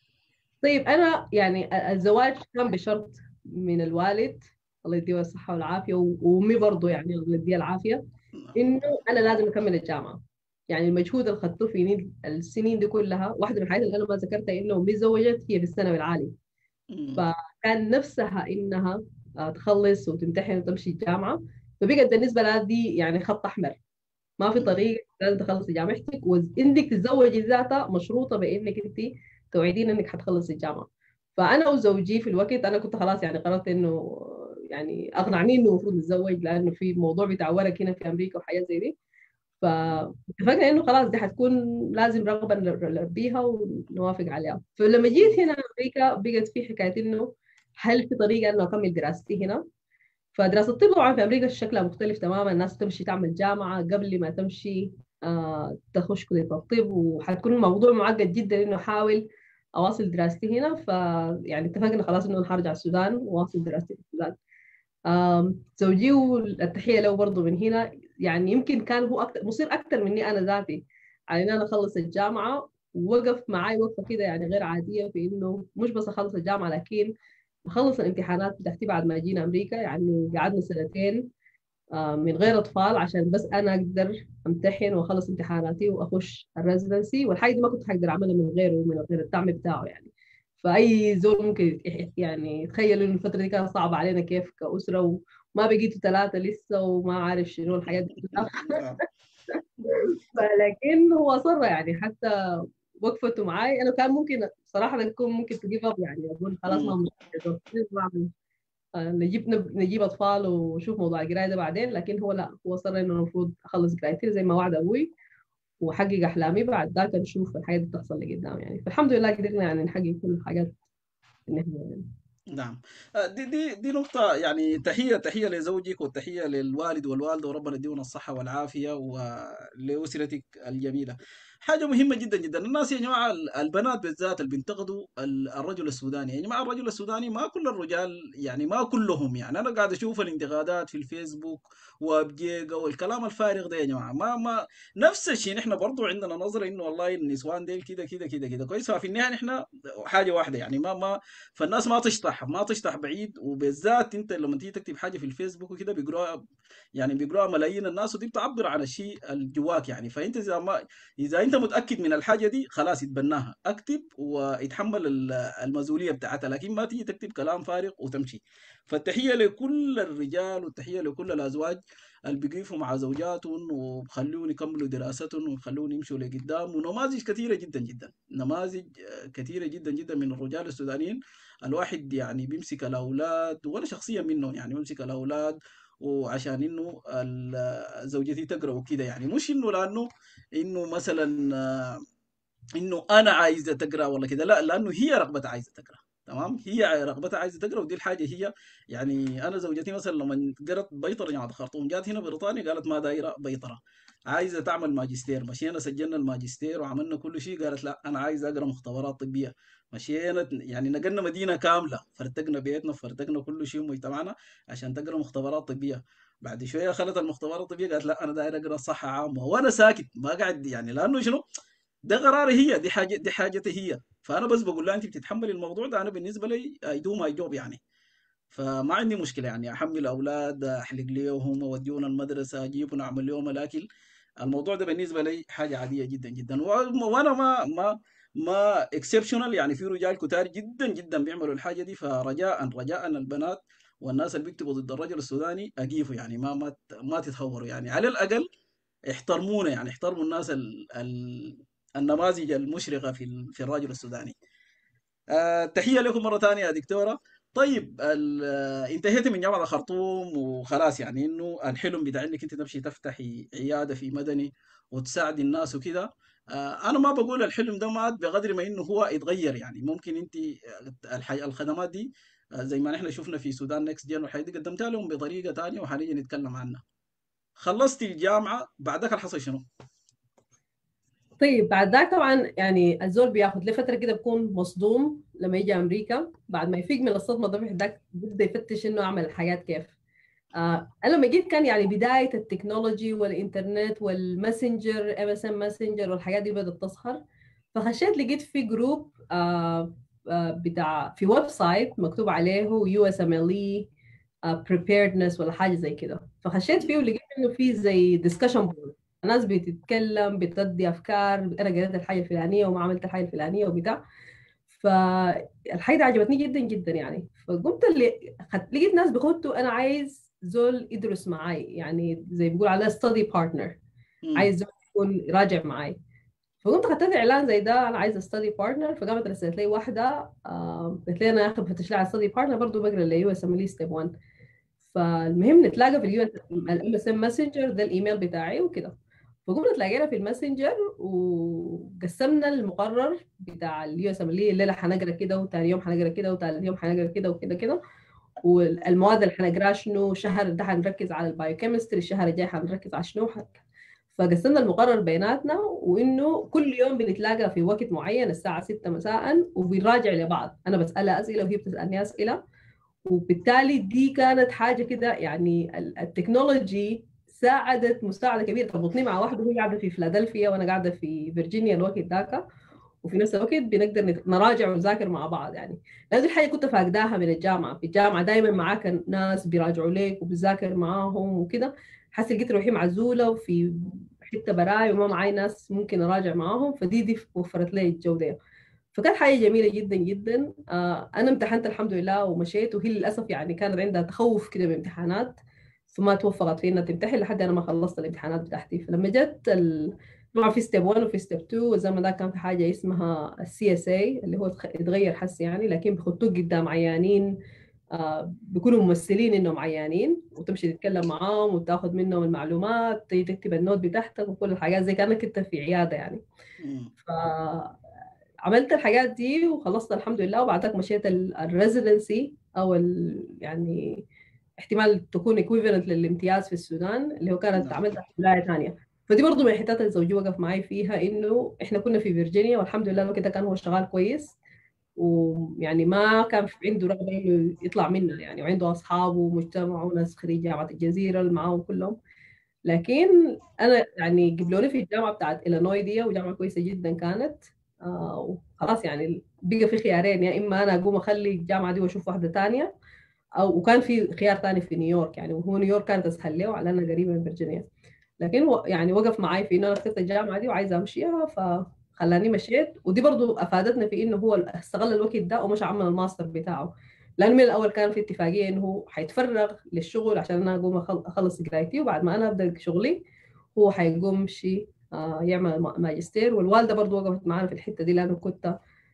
طيب انا يعني الزواج كان بشرط من الوالد، الله يديه الصحه والعافيه، و- وامي برضه يعني الله يديها العافيه، انه انا لازم اكمل الجامعه. يعني المجهود اللي اخذته في نيل- السنين دي كلها، واحده من الحاجات اللي انا ما ذكرتها انه امي تزوجت هي في الثانوي العالي، مم. فكان نفسها انها آه، تخلص وتمتحن وتمشي الجامعه. فبقت بالنسبه لها دي يعني خط احمر، ما في مم. طريق، لازم تخلصي جامعتك، وانك تتزوجي ذاتها مشروطه بانك انت توعدين انك حتخلصي الجامعه. فانا وزوجي في الوقت انا كنت خلاص يعني قررت انه يعني اقنعني انه المفروض نتزوج، لانه في موضوع بتاع ورق هنا في امريكا وحاجات زي دي. فاتفقنا انه خلاص دي حتكون لازم رغبه نلبيها ونوافق عليها. فلما جيت مم. هنا امريكا بقت في حكايه انه هل في طريقه انه اكمل دراستي هنا. فدراسة الطب طبعا في أمريكا شكلها مختلف تماما، الناس تمشي تعمل جامعة قبل ما تمشي آه تخش كلية الطب، وحتكون الموضوع معقد جدا إنه أحاول أواصل دراستي هنا. فيعني اتفقنا خلاص إنه أنا هرجع السودان وأواصل دراستي في السودان. آم، زوجي والتحية له برضه من هنا، يعني يمكن كان هو أكتر مصير أكتر مني أنا ذاتي على إن أنا أخلص الجامعة، ووقف معي وقفة كده يعني غير عادية في إنه مش بس أخلص الجامعة، لكن أخلص الامتحانات بتاعتي بعد ما جينا أمريكا. يعني قعدنا سنتين آه، من غير أطفال عشان بس أنا أقدر أمتحن وأخلص امتحاناتي وأخش الريزيدنسي، والحاجة دي ما كنت حقدر أعملها من غيره، من غير الدعم بتاعه يعني. فأي زول ممكن يح- يعني يتخيل إنه الفترة دي كانت صعبة علينا كيف كأسرة، وما بقيتوا ثلاثة لسه وما عارف شنو الحاجات دي كلها. نعم. لكن هو أصر يعني، حتى وقفته معاي. أنا كان ممكن صراحة أكون ممكن تجيب أب، يعني أقول خلاص مم. ما مش آه، نجيب نب- نجيب اطفال ونشوف موضوع القرايه ده بعدين. لكن هو لا، هو صار انه المفروض اخلص قرايتي زي ما وعد ابوي واحقق احلامي، بعد ذاك نشوف الحياه دي تحصل لقدام يعني. فالحمد لله قدرنا يعني نحقق كل الحاجات اللي احنا يعني. نعم. آه، دي دي دي نقطة يعني. تحية تحية لزوجك والتحية للوالد والوالدة، وربنا يديهم الصحة والعافية ولأسرتك الجميلة. حاجة مهمة جدا جدا. الناس يا جماعة ال- البنات بالذات اللي بينتقدوا ال- الرجل السوداني، يا جماعة الرجل السوداني ما كل الرجال يعني، ما كلهم يعني. أنا قاعد أشوف الانتقادات في الفيسبوك وابجيجا والكلام الفارغ ده يا جماعة. ما ما نفس الشيء نحن برضو عندنا نظرة إنه والله النسوان ديل كده كده كده كده كويس. ففي النهاية نحن حاجة واحدة يعني. ما ما فالناس ما تشطح ما تشطح بعيد. وبالذات انت لما تيجي تكتب حاجه في الفيسبوك وكده بيقراها يعني بيقراها ملايين الناس، ودي بتعبر عن الشيء اللي جواك يعني. فانت اذا ما اذا انت متاكد من الحاجه دي خلاص اتبناها، اكتب ويتحمل ال- المسؤوليه بتاعتها، لكن ما تيجي تكتب كلام فارغ وتمشي. فالتحيه لكل الرجال والتحيه لكل الازواج اللي بيقفوا مع زوجاتهم وبخلوهم يكملوا دراستهم وبخلوهم يمشوا لقدام، ونماذج كثيره جدا جدا، نماذج كثيره جدا جدا من الرجال السودانيين. الواحد يعني بيمسك الاولاد، وانا شخصيا منهم يعني بمسك الاولاد وعشان انه ال- زوجتي تقرا وكده، يعني مش انه لانه انه مثلا آه، انه انا عايزه تقرا ولا كده، لا، لانه هي رغبتها عايزه تقرا. تمام، هي رغبتها عايزه تقرا، ودي الحاجه هي يعني. انا زوجتي مثلا لما قرت بيطره جامعه الخرطوم، جات هنا بريطانيا قالت ما دايره بيطره، عايزه تعمل ماجستير. مشينا سجلنا الماجستير وعملنا كل شيء، قالت لا انا عايزه اقرا مختبرات طبيه. مشينا يعني نقلنا مدينه كامله، فرتقنا بيتنا، فرتقنا كل شيء ومجتمعنا عشان تقرا مختبرات طبيه. بعد شويه خلت المختبرات الطبيه، قالت لا انا داير اقرا صحه عامه، وانا ساكت ما قاعد يعني، لانه شنو، ده قراري هي، دي حاجه، دي حاجتي هي. فانا بس بقول لها انت بتتحملي الموضوع ده، انا بالنسبه لي اي دو ماي جوب يعني. فما عندي مشكله يعني، احمل اولاد، احلق ليهم، اوديهم المدرسه، اجيبهم، اعمل لهم الاكل. الموضوع ده بالنسبه لي حاجه عاديه جدا جدا. و- وانا ما ما ما اكسبشنال يعني، في رجال كتار جدا جدا بيعملوا الحاجه دي. فرجاء رجاء البنات والناس اللي بيكتبوا ضد الرجل السوداني اجيفوا يعني، ما ما ما تتهوروا يعني، على الاقل احترمونا يعني، احترموا الناس ال ال النماذج المشرقة في ال- في الراجل السوداني. آه تحية لكم مرة ثانية يا دكتورة. طيب ال- آه، انتهيت من جامعة الخرطوم وخلاص، يعني انه الحلم بتاع انك انت تمشي تفتحي عيادة في مدني وتساعدي الناس وكده. آه انا ما بقول الحلم ده مات، بقدر ما انه هو يتغير يعني. ممكن انت آه، الحي... الخدمات دي آه، زي ما نحن شفنا في سودان نكست جين والحاجات دي قدمتها لهم بطريقة تانية، وحنيجي نتكلم عنها. خلصتي الجامعة، بعدك الحصل شنو؟ طيب بعد ذاك طبعا يعني الزول بياخد له فتره كده، بكون مصدوم لما يجي امريكا. بعد ما يفيق من الصدمه ده ذاك بيبدا يفتش انه اعمل الحاجات كيف. آه انا لما جيت كان يعني بدايه التكنولوجي والانترنت والماسنجر، ام اس ام ماسنجر والحاجات دي بدات تظهر. فخشيت لقيت في جروب آه آه بتاع في ويب سايت مكتوب عليه يو اس ام ال اي preparedness ولا حاجه زي كده. فخشيت فيه ولقيت انه في زي ديسكشن بورد، ناس بتتكلم بتدي افكار، انا قريت الحاجه الفلانيه وما عملت الحاجه الفلانيه وبتاع. فالحاجه دي عجبتني جدا جدا يعني. فقمت اللي خد... لقيت ناس بيخطوا انا عايز زول يدرس معاي، يعني زي بيقول عليه ستادي بارتنر، مم. عايز زول يكون يراجع معاي. فقمت خدت اعلان زي ده انا عايزه ستادي بارتنر. فقامت رسلت لي واحده آه، قالت لي انا يا اخي بفتش لي على ستادي بارتنر برضه بقرا اللي يو اس ام لي ستيب واحد. فالمهم نتلاقى في اليو الام اس ام ماسنجر، ده الايميل بتاعي وكده. فقمنا تلاقينا في الماسنجر وقسمنا المقرر بتاع اليو اس ام ال الليله حنقرا كده، وتاني يوم حنقرا كده، وتالت يوم حنقرا كده وكده كده. والمواد اللي حنقراها شنو، الشهر ده حنركز على البايوكيمستري، الشهر الجاي حنركز على شنو. فقسمنا المقرر بيناتنا، وانه كل يوم بنتلاقى في وقت معين الساعه ستة مساء وبنراجع لبعض، انا بسالها اسئله وهي بتسالني اسئله. وبالتالي دي كانت حاجه كده يعني، التكنولوجي ساعدت مساعده كبيره. تربطني مع واحده وهي قاعده في فيلادلفيا وانا قاعده في فيرجينيا الوقت ذاك، وفي نفس الوقت بنقدر نت- نراجع ونذاكر مع بعض يعني. هذه الحاجه كنت فاقداها من الجامعه. في الجامعه دايما معاك ناس بيراجعوا لك وبتذاكر معاهم وكده. حاسه لقيت روحي معزوله وفي حته براي وما معاي ناس ممكن اراجع معاهم. فدي دي وفرت لي الجوده. فكانت حاجه جميله جدا جدا. آه انا امتحنت الحمد لله ومشيت، وهي للاسف يعني كانت عندها تخوف كده من الامتحانات، فما توفقت في انها تمتحن لحد انا ما خلصت الامتحانات بتاعتي. فلما جت ال... طبعا في ستيب واحد وفي ستيب اتنين، والزمن ده كان في حاجه اسمها السي اس اي اللي هو اتخ- اتغير حس يعني، لكن بيخطوك قدام عيانين آه بيكونوا ممثلين انهم عيانين، وتمشي تتكلم معاهم وتاخذ منهم المعلومات، تيجي تكتب النوت بتاعتك وكل الحاجات زي كانك انت في عياده يعني. مم. عملت الحاجات دي وخلصت الحمد لله. وبعدك مشيت الريزيدنسي او ال يعني احتمال تكون ايكويفالنت للامتياز في السودان، اللي هو كانت نعم. عملتها في ولايه ثانيه. فدي برضه من الحتات اللي زوجي وقف معي فيها، انه احنا كنا في فيرجينيا والحمد لله الوقت ده كان هو شغال كويس، ويعني ما كان في عنده رغبه انه يطلع منا يعني، وعنده اصحابه ومجتمعه وناس خريج جامعه الجزيره اللي معاهم كلهم. لكن انا يعني قبلوني في الجامعه بتاعت إلينوي دي، وجامعه كويسه جدا كانت. آه وخلاص يعني بقى في خيارين، يا اما انا اقوم اخلي الجامعه دي واشوف واحده تانية، او وكان في خيار تاني في نيويورك يعني، وهو نيويورك كانت اسهل له على انها قريبه من فيرجينيا. لكن هو يعني وقف معي في انه انا اخترت الجامعه دي وعايزه امشيها، فخلاني مشيت. ودي برضو افادتنا في انه هو استغل الوقت ده ومش عمل الماستر بتاعه. لانه من الاول كان في اتفاقيه انه هو حيتفرغ للشغل عشان انا اقوم أخل- اخلص قرايتي، وبعد ما انا ابدا شغلي هو حيقوم شي آه يعمل ما- ماجستير. والوالده برضو وقفت معانا في الحته دي لانه كنت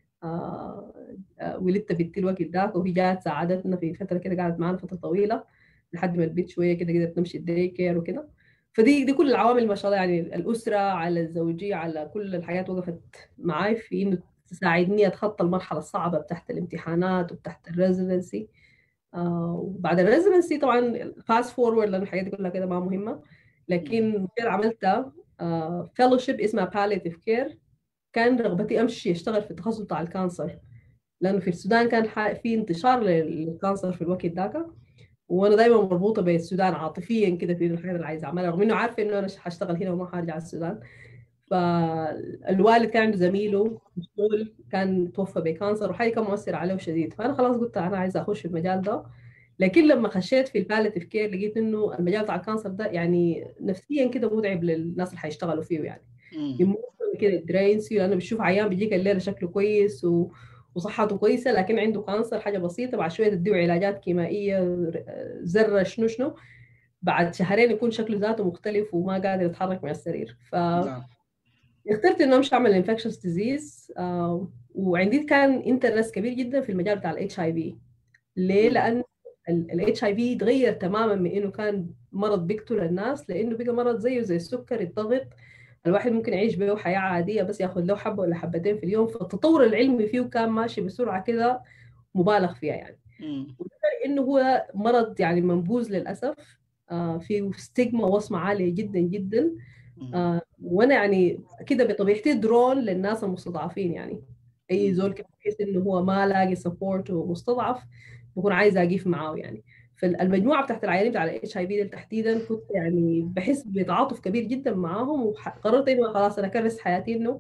آه آه ولدت بنتي الوقت ذاك، وهي جات ساعدتنا في فتره كده، قعدت معانا فتره طويله لحد ما البنت شويه كده قدرت تمشي الدي كير وكده. فدي دي كل العوامل ما شاء الله، يعني الاسره على الزوجيه على كل الحاجات وقفت معاي في انه تساعدني اتخطى المرحله الصعبه بتاعت الامتحانات وبتاعت الريزيدنسي. آه وبعد الريزيدنسي طبعا فاست فورورد لان الحاجات دي كلها كده ما مهمه، لكن كده عملت فيلوشيب اسمها باليتيف كير. كان رغبتي امشي اشتغل في التخصص بتاع الكانسر، لانه في السودان كان ح- في انتشار للكانسر في الوقت ذاك، وانا دايما مربوطه بالسودان عاطفيا كده في الحاجات اللي عايزه اعملها، رغم انه عارفه انه انا هشتغل هنا وما هرجع السودان. فالوالد كان عنده زميله في الشغل كان توفى بكانسر، وحاجه كان مؤثر عليه شديد، فانا خلاص قلت انا عايزه اخش في المجال ده. لكن لما خشيت في الباليتيف كير لقيت انه المجال بتاع الكانسر ده يعني نفسيا كده متعب للناس اللي حيشتغلوا فيه، يعني مم. emotionally كده درينسي، لانه بتشوف عيان بيجيك الليله شكله كويس و... وصحته كويسه، لكن عنده كانسر حاجه بسيطه، بعد شويه تديه علاجات كيميائيه ذره شنو شنو، بعد شهرين يكون شكله ذاته مختلف وما قادر يتحرك من السرير. ف نعم. اخترت انه امشي اعمل انفكشنز ديزيز، وعندي كان انترست كبير جدا في المجال بتاع الاتش اي في. ليه؟ مم. لان الاتش اي في تغير تماما من انه كان مرض بيقتل الناس لانه بقى مرض زيه زي السكر، الضغط. الواحد ممكن يعيش به حياه عاديه بس ياخذ له حبه ولا حبتين في اليوم، فالتطور العلمي فيه كان ماشي بسرعه كده مبالغ فيها يعني. مم. انه هو مرض يعني منبوذ للاسف، آه فيه ستيغما وصمه عاليه جدا جدا. مم. آه وانا يعني كده بطبيعتي درون للناس المستضعفين، يعني اي مم. زول كده بحس انه هو ما لاقي سبورت ومستضعف بكون عايز اقيف معاه يعني. فالمجموعه بتاعت العيانين بتاع الاتش اي في تحديدا كنت يعني بحس بتعاطف كبير جدا معاهم، وقررت انه خلاص انا اكرس حياتي انه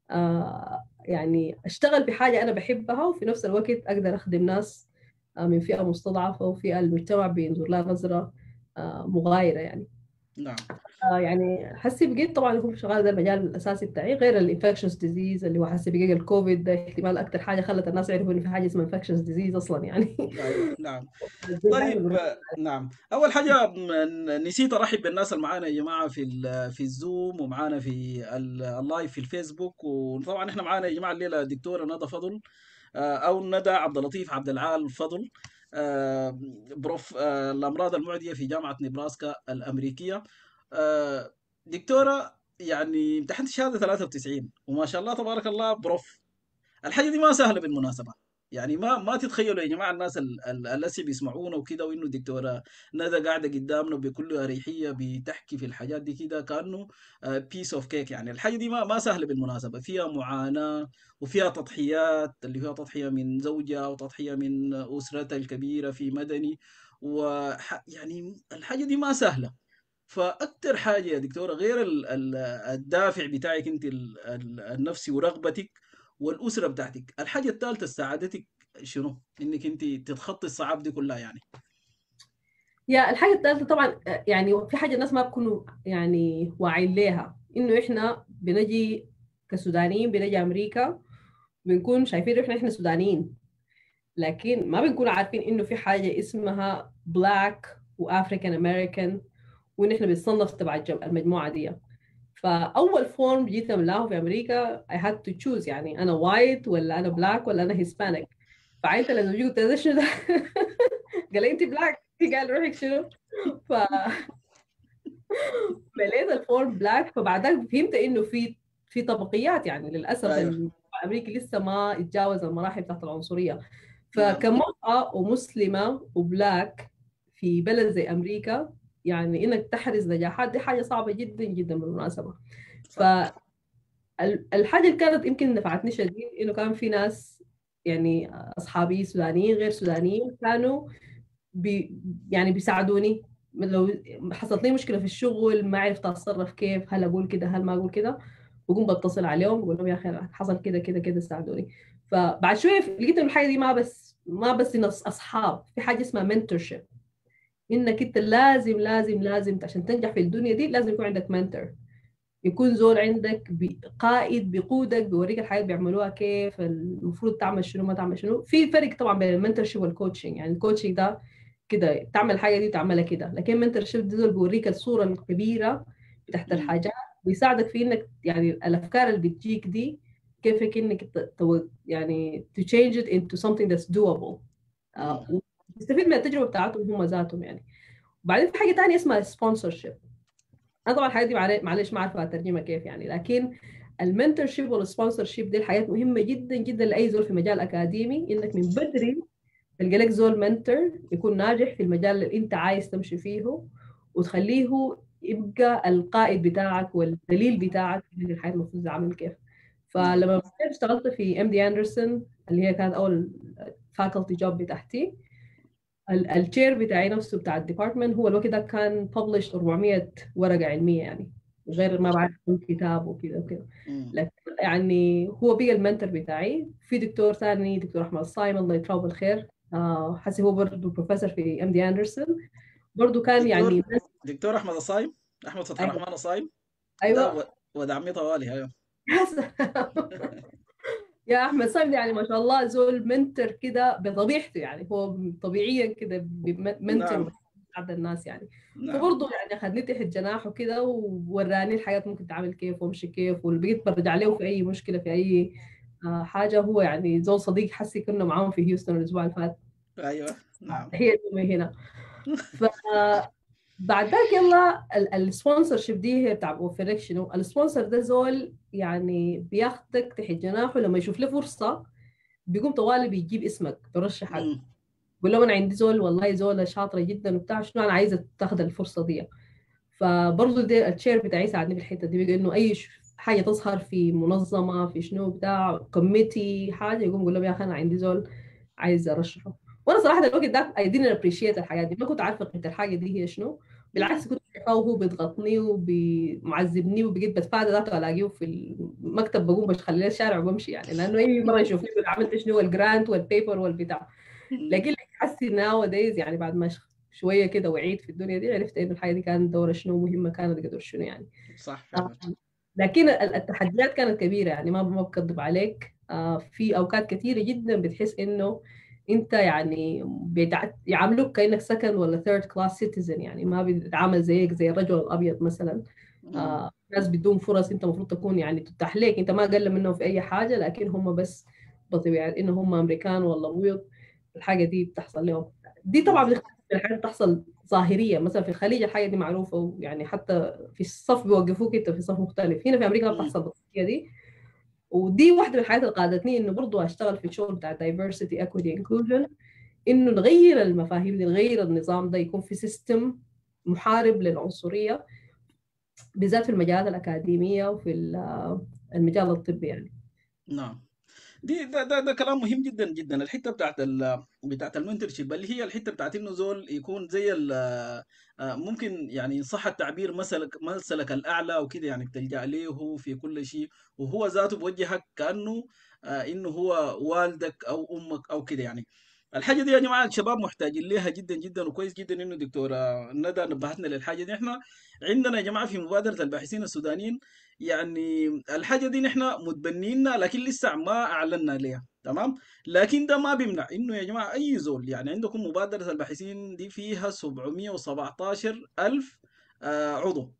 آه يعني اشتغل بحاجه انا بحبها، وفي نفس الوقت اقدر اخدم ناس آه من فئه مستضعفه وفئه المجتمع بينظر لها نظره آه مغايره يعني. نعم. آه يعني حسي بقيت طبعا يكون شغال ده المجال الاساسي بتاعي، غير الانفكشنز ديزيز اللي هو حسي بقى الكوفيد ده احتمال اكثر حاجه خلت الناس يعرفوا ان في حاجه اسمها انفكشنز ديزيز اصلا يعني. ايوه. نعم. دي حاجه طيب. ضرورية. آه، نعم. اول حاجه م- نسيت ارحب بالناس اللي معانا يا جماعه في ال- في الزوم، ومعانا في ال- اللايف في الفيسبوك. وطبعا احنا معانا يا جماعه الليله دكتوره ندى فضل، آه، او ندى عبد اللطيف عبد العال فضل، آه، بروف آه، الامراض المعديه في جامعه نبراسكا الامريكيه. آه، دكتوره يعني امتحنت شهاده ثلاثة وتسعين، وما شاء الله تبارك الله بروف. الحاجه دي ما سهله بالمناسبه. يعني ما ما تتخيلوا يا جماعه الناس ال- ال- الناس بيسمعونا وكده، وانه الدكتوره ندى قاعده قدامنا بكل اريحيه بتحكي في الحاجات دي كده كانه بيس اوف كيك. يعني الحاجه دي ما ما سهله بالمناسبه، فيها معاناه وفيها تضحيات، اللي فيها تضحيه من زوجها وتضحيه من اسرتها الكبيره في مدني. و يعني الحاجه دي ما سهله. فاكتر حاجه يا دكتوره غير ال- ال- الدافع بتاعك انت ال- ال- النفسي ورغبتك والاسره بتاعتك، الحاجه الثالثه اللي ساعدتك شنو؟ انك انت تتخطي الصعاب دي كلها يعني. يا الحاجه الثالثه طبعا آه، يعني في حاجه الناس ما بيكونوا يعني واعيين ليها، انه احنا بنجي كسودانيين بنجي امريكا بنكون شايفين احنا احنا سودانيين، لكن ما بنكون عارفين انه في حاجه اسمها بلاك وافريكان امريكان، وان احنا بنصنف تبع الجم- المجموعه دي. فاول فورم جيت املاه في امريكا I had to choose، يعني انا وايت ولا انا بلاك ولا انا هيسبانيك. فعيلت لزوجي قلت له شنو ده؟ قال لي انت بلاك، قال روحك شنو؟ ف مليت الفورم بلاك، فبعدها فهمت انه في في طبقيات، يعني للاسف ايوه. المجتمع الامريكي لسه ما اتجاوز المراحل بتاعت العنصريه. نعم. فكمرأة ومسلمة وبلاك في بلد زي امريكا، يعني انك تحرز نجاحات دي حاجه صعبه جدا جدا بالمناسبه. صح. فالحاجه اللي كانت يمكن نفعتني شديد انه كان في ناس يعني اصحابي سودانيين غير سودانيين كانوا بي يعني بيساعدوني. لو حصلت لي مشكله في الشغل ما عرفت اتصرف كيف، هل اقول كده هل ما اقول كده، بقوم بتصل عليهم بقول لهم يا اخي حصل كده كده كده ساعدوني. فبعد شويه لقيت إنه الحاجه دي ما بس ما بس ناس اصحاب، في حاجه اسمها منتورشيب، انك انت لازم لازم لازم عشان تنجح في الدنيا دي لازم يكون عندك منتور. يكون زول عندك بي- قائد بيقودك بيوريك الحاجات بيعملوها كيف، المفروض تعمل شنو ما تعمل شنو. في فرق طبعا بين المنتورشيب والكوتشنج. يعني الكوتشنج ده كده تعمل الحاجه دي وتعملها كده، لكن المنتورشيب ده زول بيوريك الصوره الكبيره بتاعت مم. الحاجات، ويساعدك في انك يعني الافكار اللي بتجيك دي كيفك انك ت- تو- يعني to change it into something that's doable. مم. آه، وتستفيد من التجربه بتاعتهم هم ذاتهم يعني. وبعدين في حاجه تانية اسمها سبونسرشيب. انا طبعا الحاجات دي معل- معلش ما عارفه اترجمها كيف يعني، لكن المنتورشيب والسبونسرشيب دي الحاجات مهمه جدا جدا لاي زول في مجال اكاديمي، انك من بدري تلقى لك زول منتور يكون ناجح في المجال اللي انت عايز تمشي فيه، وتخليه يبقى القائد بتاعك والدليل بتاعك في الحياه المفروض تعمل كيف. نعم. فلما اشتغلت في ام دي اندرسون اللي هي كانت اول فاكولتي جوب بتاعتي، ال- الشير بتاعي نفسه بتاع الديبارتمنت هو الوقت ده كان published أربعمية ورقة علمية يعني، غير ما بعرف كم كتاب وكده وكده. مم. لكن يعني هو بقى المنتور بتاعي. في دكتور ثاني دكتور أحمد الصايم الله يتراه بالخير، آه حسي هو برضه بروفيسور في ام دي اندرسون، برضه كان دكتور يعني. دكتور احمد الصايم، احمد فتح ايوه الرحمن الصايم. ده ايوه و- ولد عمي طوالي. ايوه. يا سلام. يا احمد صايم يعني ما شاء الله زول منتور كده بطبيعته، يعني هو طبيعيا كده منتور نعم. وبيساعد الناس يعني. نعم. فبرضه يعني اخذني تحت جناحه كده ووراني الحاجات ممكن تعمل كيف وامشي كيف، واللي بقيت برجع له في اي مشكله في اي آه، حاجه. هو يعني زول صديق، حسي كنا معاهم في هيوستن الاسبوع اللي فات. ايوه. نعم. هي الأمي هنا. فبعد ذاك يلا السبونسر شيب دي هي بتاع بوفرك شنو. السبونسر ده زول يعني بياخدك تحت جناحه، لما يشوف له فرصه بيقوم طوالي بيجيب اسمك برشحك، مم. بقول لهم انا عندي زول والله زول شاطره جدا وبتاع شنو، انا عايزه تاخذ الفرصه دي. فبرضه ده التشير بتاعي ساعدني في الحته دي، بقى انه اي ش- حاجه تظهر في منظمه في شنو بتاع كوميتي حاجه، يقوم يقول لهم يا اخي انا عندي زول عايز ارشحه. وانا صراحه الوقت ده اي didn't appreciate الحاجات دي، ما كنت عارفه قيمه الحاجه دي هي شنو. مم. بالعكس كنت شايفاه وهو بيضغطني وبيعذبني، وبقيت بتفادى ذاته الاقيه في المكتب بقوم بخليه الشارع وبمشي يعني، لانه اي مره يشوفني يقول عملت شنو الجرانت والبيبر والبتاع. مم. لكن حسي ناو دايز يعني بعد ما ش- شويه كده وعيت في الدنيا دي، عرفت انه الحاجه دي كانت دوره شنو مهمه، كانت قدر شنو يعني. صح آه، فعلا. لكن ال- التحديات كانت كبيره يعني، ما ما بكذب عليك. آه، في اوقات كثيره جدا بتحس انه انت يعني بيتع- يعاملوك كانك سكند ولا ثيرد كلاس سيتيزن، يعني ما بيتعامل زيك زي الرجل الابيض مثلا. مم. آه، ناس بدون فرص انت المفروض تكون يعني تتاح لك، انت ما اقل منهم في اي حاجه، لكن هم بس بطبيعه انه هم امريكان ولا بيض الحاجه دي بتحصل لهم. دي طبعا نعم. بتختلف من الحاجات بتحصل ظاهريا، مثلا في الخليج الحاجه دي معروفه يعني، حتى في الصف بيوقفوك انت في صف مختلف. هنا في امريكا ما مم. بتحصل بالطريقه دي. ودي واحده من الحاجات اللي قادتني انه برضه اشتغل في الشغل بتاع diversity equity inclusion، انه نغير المفاهيم دي، نغير النظام ده، يكون في سيستم محارب للعنصريه بالذات في المجالات الاكاديميه وفي ال- المجال الطبي يعني. نعم. دي ده, ده, ده كلام مهم جدا جدا. الحته بتاعت ال بتاعت المنتورشيب اللي هي الحته بتاعت انه زول يكون زي ال آه، ممكن يعني صح التعبير مسلك مسلك الاعلى وكده، يعني بتلجا له في كل شيء، وهو ذاته بوجهك كانه آه، انه هو والدك او امك او كده يعني. الحاجه دي يا جماعه الشباب محتاجين لها جدا جدا، وكويس جدا انه دكتوره ندى نبهتنا للحاجه دي. احنا عندنا يا جماعه في مبادره الباحثين السودانيين يعني الحاجة دي نحن متبنينها، لكن لسه ما أعلنا ليها. تمام. لكن ده ما بيمنع إنه يا جماعة أي زول، يعني عندكم مبادرة الباحثين دي فيها سبعمية وسبعتاشر ألف آه، عضو،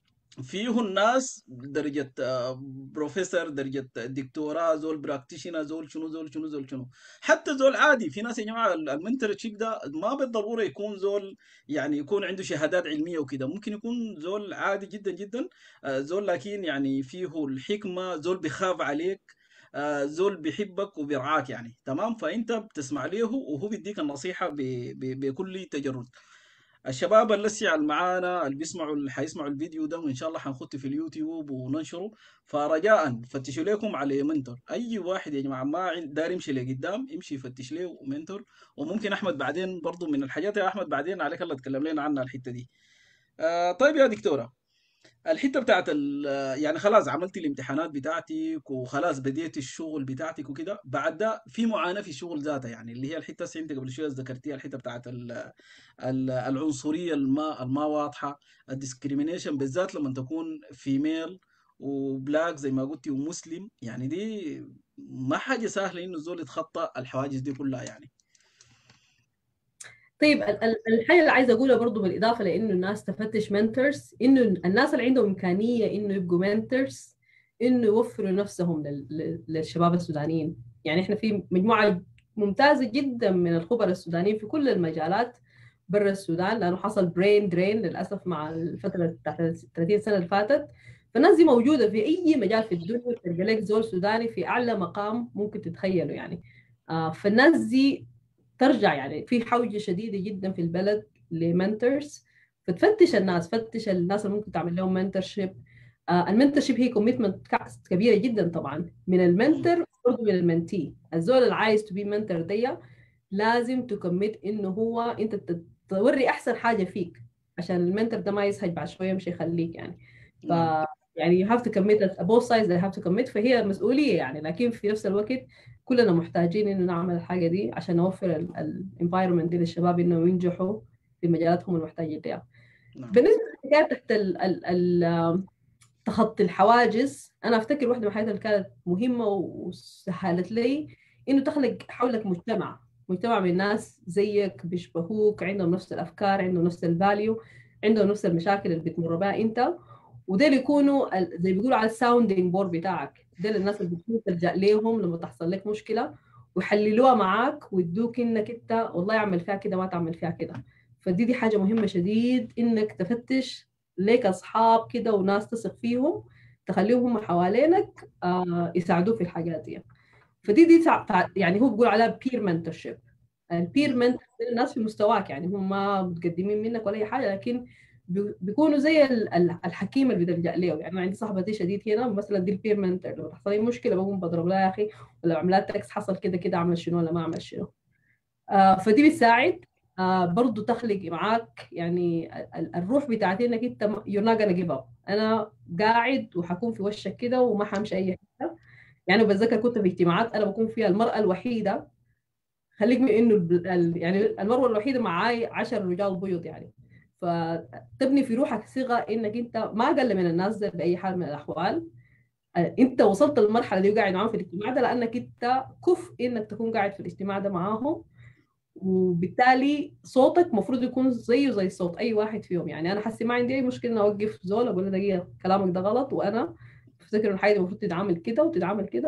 فيه الناس درجة آه، بروفيسور، درجة دكتوراه، زول براكتيشنر، زول شنو زول شنو زول شنو، حتى زول عادي. في ناس يا جماعة المنتور شيب ده ما بالضرورة يكون زول يعني يكون عنده شهادات علمية وكده، ممكن يكون زول عادي جدا جدا، آه، زول لكن يعني فيه الحكمة، زول بيخاف عليك، آه، زول بيحبك وبيرعاك يعني. تمام. فانت بتسمع له وهو بيديك النصيحة ب- ب- بكل تجرد. الشباب اللي لسه معانا اللي بيسمعوا اللي حيسمعوا الفيديو ده وان شاء الله حنخطه في اليوتيوب وننشره، فرجاء فتشوا لكم على منتور. اي واحد يا جماعه ما عن- داير يمشي لقدام يمشي يفتش له منتور. وممكن احمد بعدين برضو من الحاجات يا احمد بعدين عليك الله تكلم لنا عنها الحته دي. آه طيب يا دكتوره، الحته بتاعت ال- يعني خلاص عملت الامتحانات بتاعتك وخلاص بديت الشغل بتاعتك وكده، بعد ده في معاناه في الشغل ذاتها، يعني اللي هي الحته اللي انت قبل شويه ذكرتيها، الحته بتاعت ال- ال- العنصريه الما الما واضحه، الديسكريمينيشن بالذات لما تكون فيميل وبلاك زي ما قلتي ومسلم، يعني دي ما حاجة سهلة إنه الزول يتخطى الحواجز دي كلها يعني. طيب ال- ال- الحاجه اللي عايزه اقولها برضو بالاضافه لانه الناس تفتش منتورز، انه الناس اللي عندهم امكانيه انه يبقوا منتورز انه يوفروا نفسهم لل- لل- للشباب السودانيين. يعني احنا في مجموعه ممتازه جدا من الخبراء السودانيين في كل المجالات برا السودان، لانه حصل برين درين للاسف مع الفتره بتاعت ال ثلاثين سنه اللي فاتت. فالناس دي موجوده في اي مجال في الدنيا، تلقى لك زول سوداني في اعلى مقام ممكن تتخيله يعني. آه فالناس دي ترجع، يعني في حوجة شديدة جدا في البلد لمنتورز. فتفتش الناس، فتش الناس اللي ممكن تعمل لهم منتورشيب. آه المنتورشيب هي كوميتمنت كبيرة جدا طبعا من مم. المنتور برضه من المنتي. الزول اللي عايز تبي منتور دي لازم تكمت انه هو انت ت- توري احسن حاجة فيك عشان المنتور ده ما يزهج بعد شوية مش يخليك يعني. ف نعم. يعني you have to commit both sides they have to commit. فهي مسؤولية يعني، لكن في نفس الوقت كلنا محتاجين انه نعمل الحاجه دي عشان نوفر الانفايرمنت دي للشباب انه ينجحوا في مجالاتهم المحتاجين ليها. نعم. بالنسبه للحكايه تحت ال ال ال تخطي الحواجز، انا افتكر واحده من الحاجات اللي كانت مهمه وسهلت لي انه تخلق حولك مجتمع مجتمع من ناس زيك بيشبهوك، عندهم نفس الافكار، عندهم نفس الفاليو، عندهم نفس المشاكل اللي بتمر بها انت. وديل يكونوا ال- زي بيقولوا على الساوندينج بورد بتاعك، ديل الناس اللي بتكون تلجأ ليهم لما تحصل لك مشكله ويحللوها معاك ويدوك انك انت والله اعمل فيها كده ما تعمل فيها كده. فدي دي حاجه مهمه شديد انك تفتش ليك اصحاب كده وناس تثق فيهم تخليهم هم حوالينك آه يساعدوك في الحاجات دي. فدي دي تع- يعني هو بيقول عليها بير منتورشيب. البير مم. منتور الناس في مستواك، يعني هم ما متقدمين منك ولا اي حاجه، لكن بي- بيكونوا زي ال- ال- الحكيم اللي بتلجأ له. يعني انا عندي صاحبتي شديد هنا مثلا، دي البير منتور، لما تحصل لي مشكله بقوم بضرب لها يا اخي، ولا عملت تكس حصل كده كده اعمل شنو ولا ما اعمل شنو. آه فدي بتساعد. آه برضو تخلق معاك يعني ال- الروح بتاعتي انك انت you're not gonna give up. انا قاعد وحكون في وشك كده وما حمشي اي حته. يعني بتذكر كنت في اجتماعات انا بكون فيها المراه الوحيده، خليك من انه ال- ال- يعني المراه الوحيده معاي عشر رجال بيض يعني. فتبني في روحك ثقه انك انت ما اقل من الناس ده باي حال من الاحوال. آه، انت وصلت للمرحله دي وقاعد معاهم في الاجتماع ده لانك انت كفء انك تكون قاعد في الاجتماع ده معاهم. وبالتالي صوتك المفروض يكون زيه زي صوت اي واحد فيهم. يعني انا حاسه ما عندي اي مشكله ان اوقف زول اقول له دقيقه كلامك ده غلط، وانا بفتكر ان الحاجه دي المفروض تتعامل كده وتتعامل كده،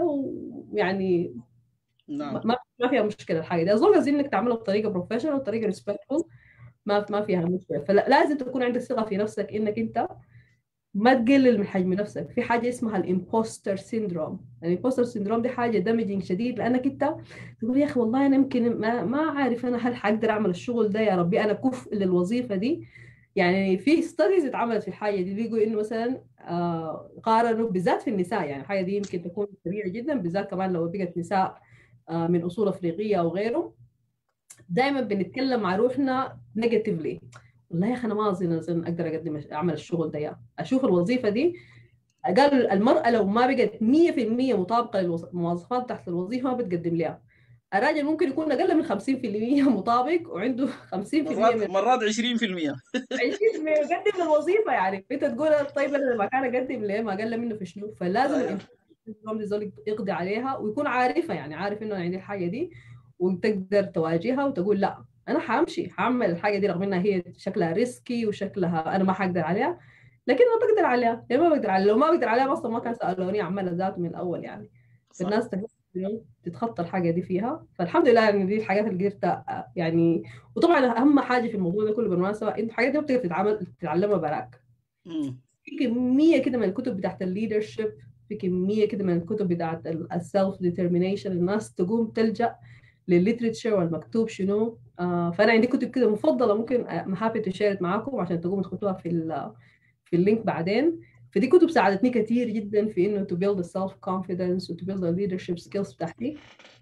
ويعني نعم. ما ما ما فيها مشكله الحاجه دي، از لونج انك تعملها بطريقه بروفيشنال وطريقه ريسبكتفول. ما ما فيها مشكله. فلازم تكون عندك ثقه في نفسك انك انت ما تقلل من حجم نفسك. في حاجه اسمها الامبوستر سيندروم. الامبوستر سيندروم دي حاجه دامجنج شديد، لانك انت تقول يا اخي والله انا يمكن ما ما عارف انا هل حقدر اعمل الشغل ده، يا ربي انا كفء للوظيفه دي. يعني في ستاديز اتعملت في الحاجه دي بيقولوا انه مثلا آه قارنوا بالذات في النساء. يعني الحاجه دي يمكن تكون سريعه جدا بالذات كمان لو بقت نساء آه من اصول افريقيه او غيره. دائما بنتكلم مع روحنا نيجاتيفلي، والله يا اخي انا ما اظن اظن اقدر اقدم اعمل الشغل ده، يا اشوف الوظيفه دي. قالوا المرأة لو ما بقت مية في المية مطابقة للمواصفات تحت الوظيفة ما بتقدم لها. الراجل ممكن يكون أقل من خمسين في المية مطابق وعنده خمسين في المية مرات من مرات عشرين في المية. عشرين في المية يقدم للوظيفة. يعني أنت تقول طيب أنا لما كان أقدم ليه ما أقل منه في شنو؟ فلازم ايوه. الانفلونزا الزول يقضي عليها ويكون عارفها، يعني عارف إنه أنا عندي الحاجة دي وتقدر تواجهها وتقول لا أنا حامشي حعمل الحاجة دي رغم إنها هي شكلها ريسكي وشكلها أنا ما حقدر عليها، لكن انا بقدر عليها. يعني ما بقدر عليها، لو ما بقدر عليها اصلا ما كان سالوني اعملها ذات من الاول يعني. صح. فالناس تقدر تتخطى الحاجه دي فيها. فالحمد لله ان دي الحاجات اللي قدرت يعني. وطبعا اهم حاجه في الموضوع ده كله بالمناسبه انت الحاجات دي بتقدر تتعامل تتعلمها براك. مم. في كميه كده من الكتب بتاعت الليدرشيب، في كميه كده من الكتب بتاعت السيلف ديترمينيشن، الناس تقوم تلجا للليترشر والمكتوب شنو. آه فانا عندي كتب كده مفضله ممكن هابي تو شير معاكم عشان تقوموا تخطوها في في اللينك بعدين. فدي كتب ساعدتني كثير جدا في انه to build the self confidence و to build the leadership skills بتاعتي.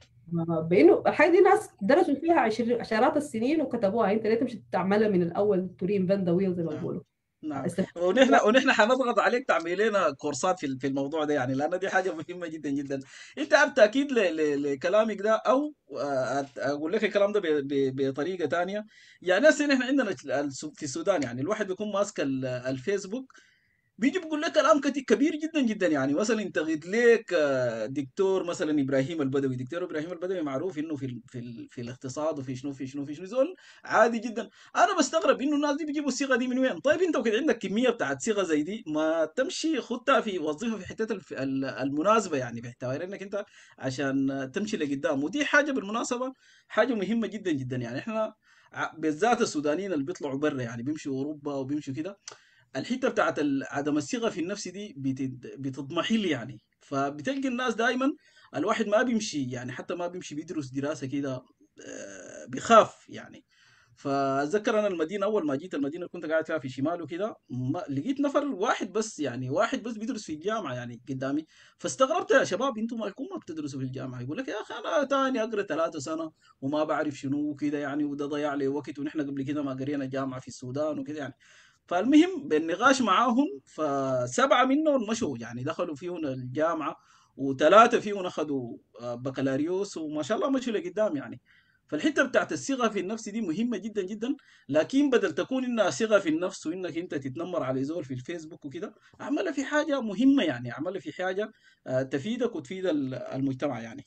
بانه الحاجه دي ناس درسوا فيها عشر عشرات السنين وكتبوها، انت ليه تمشي تعملها من الاول to reinvent the wheel زي ما نعم. بيقولوا. نعم. استفدت ونحن ونحن حنضغط عليك تعمل لنا كورسات في في الموضوع ده يعني، لان دي حاجه مهمه جدا جدا. انت اب تاكيد ل- ل- لكلامك ده، او آه، اقول لك الكلام ده ب- ب- بطريقه تانية. يعني هسه نحن عندنا ال- في السودان يعني الواحد بيكون ماسك ال- الفيسبوك، بيجي بيقول لك كلام كتي- كبير جدا جدا. يعني مثلا انت قلت لك آه، دكتور مثلا ابراهيم البدوي. دكتور ابراهيم البدوي معروف انه في ال في ال في الاقتصاد وفي شنو في شنو في شنو زول عادي جدا. انا بستغرب انه الناس دي بيجيبوا الصيغه دي من وين؟ طيب انت وكده عندك كميه بتاعت صيغه زي دي، ما تمشي خدها في وظيفه في حتة الف- ال- المناسبه، يعني باعتبار انك انت عشان تمشي لقدام. ودي حاجه بالمناسبه حاجه مهمه جدا جدا. يعني احنا ع- بالذات السودانيين اللي بيطلعوا برا، يعني بيمشوا اوروبا وبيمشوا كده، الحته بتاعت ال- عدم الثقه في النفس دي بتد- بتضمحل يعني. فبتلقي الناس دائما الواحد ما بيمشي، يعني حتى ما بيمشي بيدرس دراسه كده، آه، بيخاف يعني. فاتذكر انا المدينه، اول ما جيت المدينه كنت قاعد فيها في شمال وكده، ما- لقيت نفر واحد بس، يعني واحد بس بيدرس في الجامعه يعني قدامي. فاستغربت يا شباب، انتم مالكم ما بتدرسوا في الجامعه؟ يقول لك يا اخي انا تاني اقرا ثلاثة سنه وما بعرف شنو كده يعني، وده ضيع لي وقت، ونحن قبل كده ما قرينا جامعه في السودان وكده يعني. فالمهم بالنقاش معاهم فسبعة منهم مشوا يعني دخلوا فيهم الجامعة، وثلاثة فيهم أخذوا آه، بكالوريوس وما شاء الله مشوا لقدام يعني. فالحتة بتاعت الثقة في النفس دي مهمة جدا جدا. لكن بدل تكون إنها ثقة في النفس وإنك أنت تتنمر على زول في الفيسبوك وكده، اعملها في حاجة مهمة، يعني اعملها في حاجة آه، تفيدك وتفيد ال- المجتمع يعني.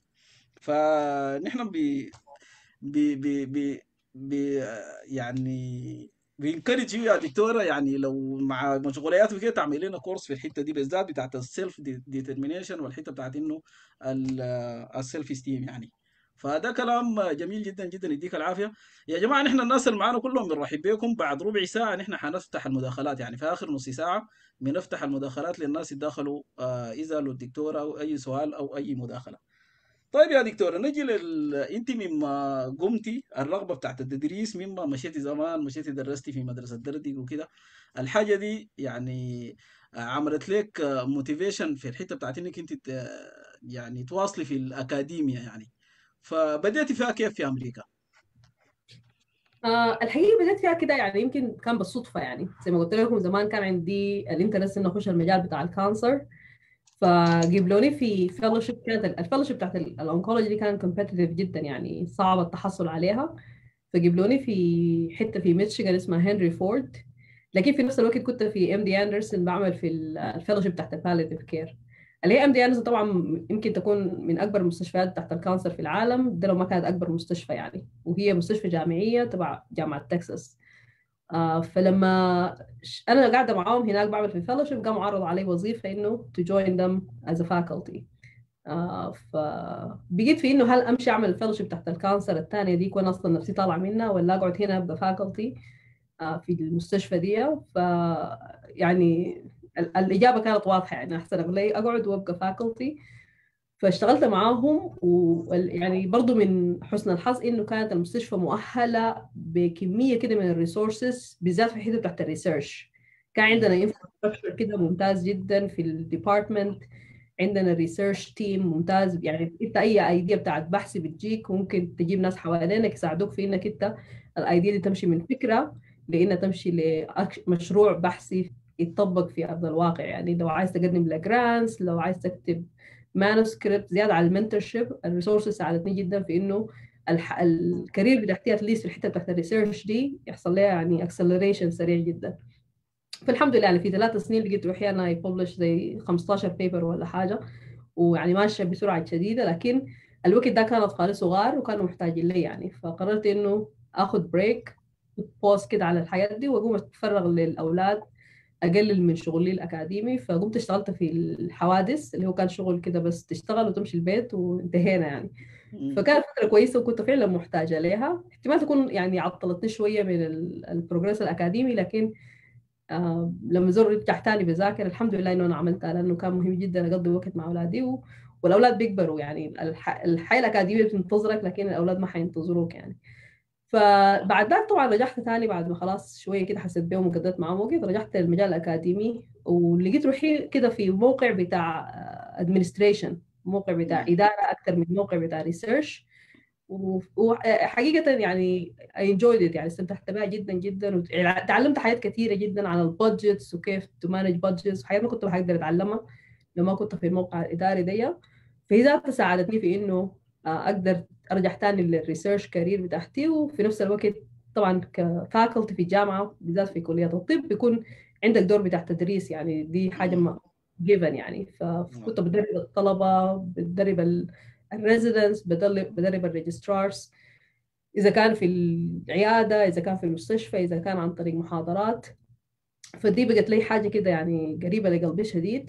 فنحن ب ب ب ب ب يعني بينكرج يا دكتوره، يعني لو مع مشغوليات وكده تعمل لنا كورس في الحته دي بالذات بتاعت السيلف ديترمينيشن، والحته بتاعت انه السيلف استيم يعني. فده كلام جميل جدا جدا، يديك العافيه. يا جماعه نحن الناس اللي معانا كلهم بنرحب بكم. بعد ربع ساعه نحن حنفتح المداخلات، يعني في اخر نص ساعه بنفتح المداخلات للناس يتداخلوا، آه، اذا للدكتوره او اي سؤال او اي مداخله. طيب يا دكتورة نجي لل انت مما قمتي الرغبة بتاعت التدريس، مما مشيتي زمان مشيتي درستي في مدرسة دردق وكده، الحاجة دي يعني عملت لك موتيفيشن في الحتة بتاعت انك انت ت- يعني تواصلي في الأكاديمية يعني. فبدأتي فيها كيف في أمريكا؟ آه الحقيقه بدأت فيها كده، يعني يمكن كان بالصدفه، يعني زي ما قلت لكم زمان كان عندي الانترست اني اخش المجال بتاع الكانسر. فجبلوني في فيلوشيب، كانت الفيلوشيب بتاعت الانكولوجي دي كانت كومبetitive جدا، يعني صعب التحصل عليها. فجبلوني في حته في ميشيغان اسمها هنري فورد. لكن في نفس الوقت كنت في ام دي اندرسون بعمل في الفيلوشيب تحت الباليتيف كير، اللي هي ام دي اندرسون طبعا يمكن تكون من اكبر المستشفيات تحت الكانسر في العالم، ده لو ما كانت اكبر مستشفى يعني، وهي مستشفى جامعيه تبع جامعه تكساس. آه فلما ش- انا قاعده معاهم هناك بعمل في الفيلوشيب، قاموا عرضوا علي وظيفه انه to join them as a faculty. آه فبقيت في انه هل امشي اعمل الفيلوشيب تحت الكانسر الثانيه دي كون اصلا نفسي طالعه منها، ولا اقعد هنا ابقى فاكولتي آه في المستشفى دي. ف يعني ال- الاجابه كانت واضحه، يعني احسن اقول لي اقعد وابقى فاكولتي. فاشتغلت معاهم، ويعني برضو من حسن الحظ انه كانت المستشفى مؤهله بكميه كده من الريسورسز، بالذات في الحته بتاعت الريسيرش. كان عندنا انفراستراكشر كده ممتاز جدا في الديبارتمنت، عندنا ريسيرش تيم ممتاز. يعني انت اي ايديا بتاعت بحث بتجيك ممكن تجيب ناس حوالينك يساعدوك في انك انت الايديا دي تمشي من فكره لانها تمشي لمشروع بحثي يتطبق في ارض الواقع. يعني لو عايز تقدم لجرانس، لو عايز تكتب مانuscript، زياده على المنتورشيب، الريسورسز ساعدتني جدا في انه الح... الكارير بتاعتي اتليست في الحته بتاعت الريسيرش دي يحصل لها يعني اكسلريشن سريع جدا. فالحمد لله يعني في ثلاث سنين لقيت روحي انا يبلش زي خمستاشر بيبر ولا حاجه، ويعني ماشيه بسرعه شديده. لكن الوقت ده كان اطفالي صغار وكانوا محتاجين لي يعني، فقررت انه اخذ بريك بوز كده على الحياه دي واقوم اتفرغ للاولاد، اقلل من شغلي الاكاديمي. فقمت اشتغلت في الحوادث اللي هو كان شغل كده بس تشتغل وتمشي البيت وانتهينا يعني. مم. فكانت فتره كويسه وكنت فعلا محتاجه لها. احتمال تكون يعني عطلتني شويه من ال- البروجرس الاكاديمي، لكن آه لما زر رجع تاني بذاكر الحمد لله انه انا عملتها، لانه كان مهم جدا اقضي وقت مع اولادي و... والاولاد بيكبروا، يعني الح... الحياه الاكاديميه بتنتظرك لكن الاولاد ما حينتظروك يعني. فبعد ذلك طبعا رجعت تاني بعد ما خلاص شويه كده حسيت بيهم وقضيت معاهم وقت، رجعت للمجال الاكاديمي ولقيت روحي كده في موقع بتاع ادمنستريشن، موقع بتاع مم. اداره اكثر من موقع بتاع ريسيرش. وحقيقة يعني I enjoyed it، يعني استمتعت بها جدا جدا، وتعلمت حاجات كثيرة جدا عن البادجتس وكيف to manage budgets، وحاجات ما كنت بقدر أتعلمها لما كنت في الموقع الإداري دي. فهي ذاتها ساعدتني في إنه أقدر أرجع تاني للريسيرش كارير بتاعتي. وفي نفس الوقت طبعا كفاكولتي في الجامعة بالذات في كلية الطب بيكون عندك دور بتاع تدريس، يعني دي حاجة مم. ما جيفن يعني. نعم. فكنت بدرب الطلبة، بدرب الريزيدنتس، بدرب بدرب الريجسترارز، إذا كان في العيادة، إذا كان في المستشفى، إذا كان عن طريق محاضرات. فدي بقت لي حاجة كده يعني قريبة لقلبي شديد.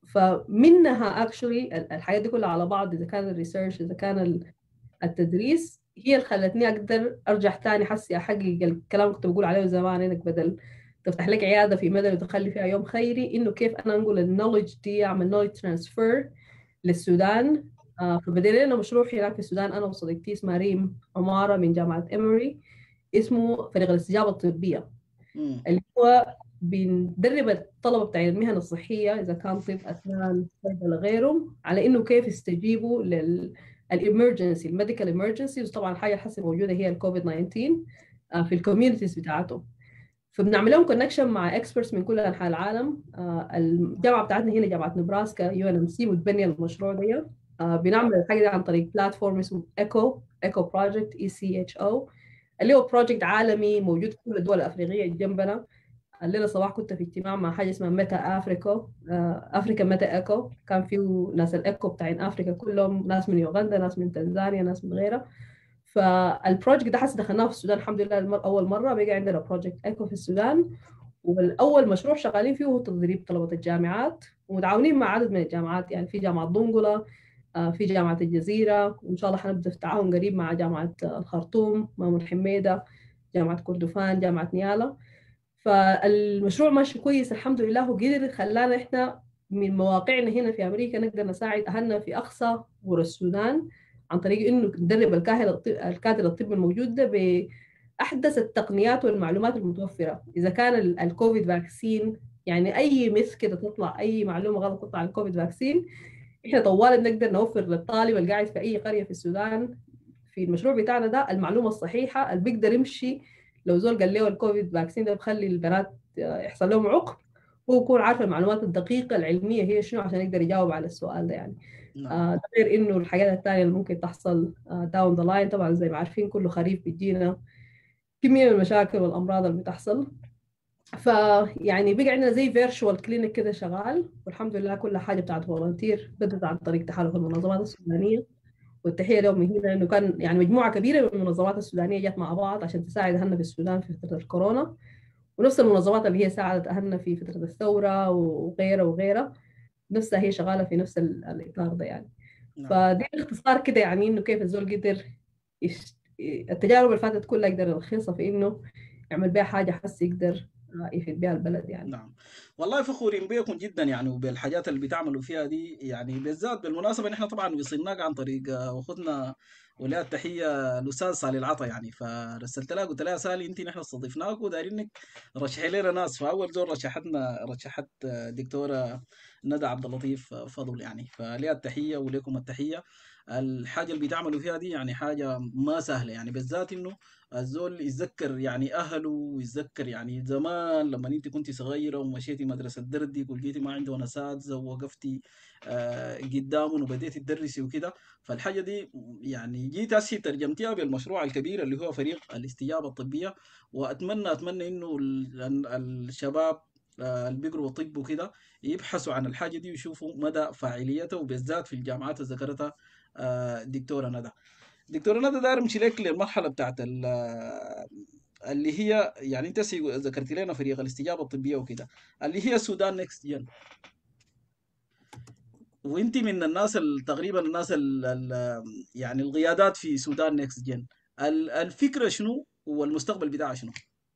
فمنها اكشولي الحاجات دي كلها على بعض، إذا كان الريسيرش، إذا كان ال- التدريس، هي اللي خلتني أقدر أرجع تاني حسي أحقق الكلام كنت بقول عليه زمان، إنك بدل تفتح لك عيادة في مدن وتخلي فيها يوم خيري، إنه كيف أنا أنقل النولج دي، أعمل نولج ترانسفير للسودان. آه، فبدينا لنا مشروع هناك في السودان أنا وصديقتي اسمها ريم عمارة من جامعة إيموري، اسمه فريق الاستجابة الطبية، مم. اللي هو بندرب الطلبة بتاع المهن الصحية، إذا كان طب، أسنان، صيدلة، غيرهم، على إنه كيف يستجيبوا لل الامرجنسي، الميديكال امرجنسي. وطبعا الحاجة الحسي موجودة هي الكوفيد تسعة عشر آه، في الكوميونيتيز بتاعتهم. فبنعمل لهم كونكشن مع اكسبرتس من كل انحاء العالم. آه، الجامعه بتاعتنا هنا جامعه نبراسكا يو ان ام سي متبنيه المشروع ده. آه، بنعمل الحاجه دي عن طريق بلاتفورم اسمه ايكو ايكو بروجكت، اي سي اتش او، اللي هو بروجكت عالمي موجود في كل الدول الافريقيه جنبنا. الليله صباح كنت في اجتماع مع حاجه اسمها ميتا افريكا، افريكا ميتا ايكو، كان فيه ناس الايكو بتاعين افريكا كلهم، ناس من يوغندا، ناس من تنزانيا، ناس من غيرها. فالبروجكت ده حسي دخلناه في السودان الحمد لله، المر... اول مره بقى عندنا بروجكت ايكو في السودان. والاول مشروع شغالين فيه هو تدريب طلبه الجامعات، ومتعاونين مع عدد من الجامعات، يعني في جامعه ضنقله، آه، في جامعه الجزيره، وان شاء الله حنبدا في تعاون قريب مع جامعه آه، الخرطوم، مامون حميده، جامعه كردفان، جامعه نيالا. فالمشروع ماشي كويس الحمد لله، وقدر خلانا احنا من مواقعنا هنا في امريكا نقدر نساعد اهلنا في اقصى قرى السودان، عن طريق انه ندرب الكاهل الطب الكادر الطبي الموجود ده باحدث التقنيات والمعلومات المتوفره. اذا كان ال- الكوفيد فاكسين، يعني اي مس كده تطلع، اي معلومه غلط تطلع عن الكوفيد فاكسين، احنا طوال بنقدر نوفر للطالب اللي قاعد في اي قريه في السودان في المشروع بتاعنا ده المعلومه الصحيحه اللي بيقدر يمشي. لو زول قال له الكوفيد فاكسين ده بخلي البنات يحصل لهم عقم، هو يكون عارف المعلومات الدقيقه العلميه هي شنو عشان يقدر يجاوب على السؤال ده يعني. نعم. آه، ده غير انه الحاجات الثانيه اللي ممكن تحصل داون ذا لاين، طبعا زي ما عارفين كل خريف بيجينا كميه من المشاكل والامراض اللي بتحصل. فيعني بقى عندنا زي فيرتشوال كلينيك كده شغال، والحمد لله كل حاجه بتاعت فولنتير بدت عن طريق تحالف المنظمات السودانيه. والتحيه لهم من هنا، انه كان يعني مجموعه كبيره من المنظمات السودانيه جت مع بعض عشان تساعد اهلنا في السودان في فتره الكورونا، ونفس المنظمات اللي هي ساعدت اهلنا في فتره الثوره وغيرها وغيرها، نفسها هي شغاله في نفس ال- الاطار ده يعني. نعم. فدي باختصار كده يعني انه كيف الزول قدر يش... التجارب اللي فاتت كلها يقدر يلخصها في انه يعمل بيها حاجه حس يقدر آه، يفيد بيها البلد يعني. نعم. والله فخورين بكم جدا يعني وبالحاجات اللي بتعملوا فيها دي، يعني بالذات بالمناسبة نحن طبعا وصلناك عن طريق آه، أخوتنا ولها التحية الأستاذ سالي العطا، يعني فرسلت لها قلت لها سالي أنت نحن استضفناك ودايرينك رشحي لنا ناس، فأول زول رشحتنا رشحت آه، دكتورة ندى عبد اللطيف آه، فضل، يعني فلها التحية ولكم التحية. الحاجة اللي بتعملوا فيها دي يعني حاجة ما سهلة، يعني بالذات إنه الزول يتذكر يعني اهله ويتذكر يعني زمان لما انت كنت صغيره ومشيتي مدرسه دردي ولقيتي ما عنده اساتذه ووقفتي آه، قدامهم وبديتي تدرسي وكده. فالحاجه دي يعني جيت هسه ترجمتيها بالمشروع الكبير اللي هو فريق الاستجابه الطبيه. واتمنى اتمنى انه ال- ال- الشباب آه، اللي بيقروا طب وكده يبحثوا عن الحاجه دي ويشوفوا مدى فاعليتها، وبالذات في الجامعات اللي ذكرتها آه، دكتوره ندى. دكتور ندى داير امشي لك للمرحله بتاعت ال- اللي هي يعني انت سي- ذكرت لنا فريق الاستجابه الطبيه وكده، اللي هي السودان نيكست جن، وانت من الناس ال- تقريبا الناس ال ال يعني القيادات في سودان نيكست جن. ال- الفكره شنو والمستقبل بتاعها شنو؟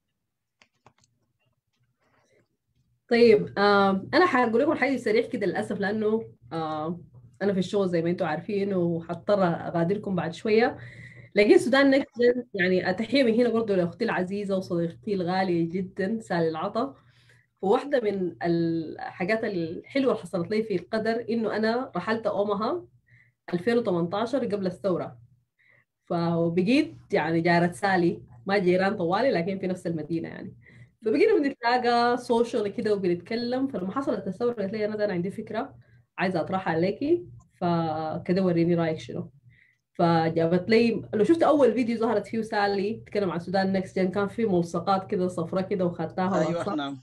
طيب آه انا هقول لكم حاجه سريع كده للاسف، لانه آه انا في الشغل زي ما انتم عارفين، وهضطر اغادركم بعد شويه. لكن السودان نكست جن يعني اتحيه من هنا برضه لاختي العزيزه وصديقتي الغاليه جدا سالي العطا. وواحده من الحاجات الحلوه اللي حصلت لي في القدر انه انا رحلت اومها ألفين وثمانية عشر قبل الثوره، فبقيت يعني جارة سالي، ما جيران طوالي لكن في نفس المدينة يعني. فبقينا بنتلاقى سوشيال كده وبنتكلم. فلما حصلت الثورة قالت لي أنا أنا عندي فكرة عايزة أطرحها عليكي، فكده وريني رأيك شنو. فجابت لي، لو شفت أول فيديو ظهرت فيه سالي تتكلم عن السودان نكست جن، كان فيه ملصقات كده صفرة كده وخدتها ايوه لاصقة. نعم.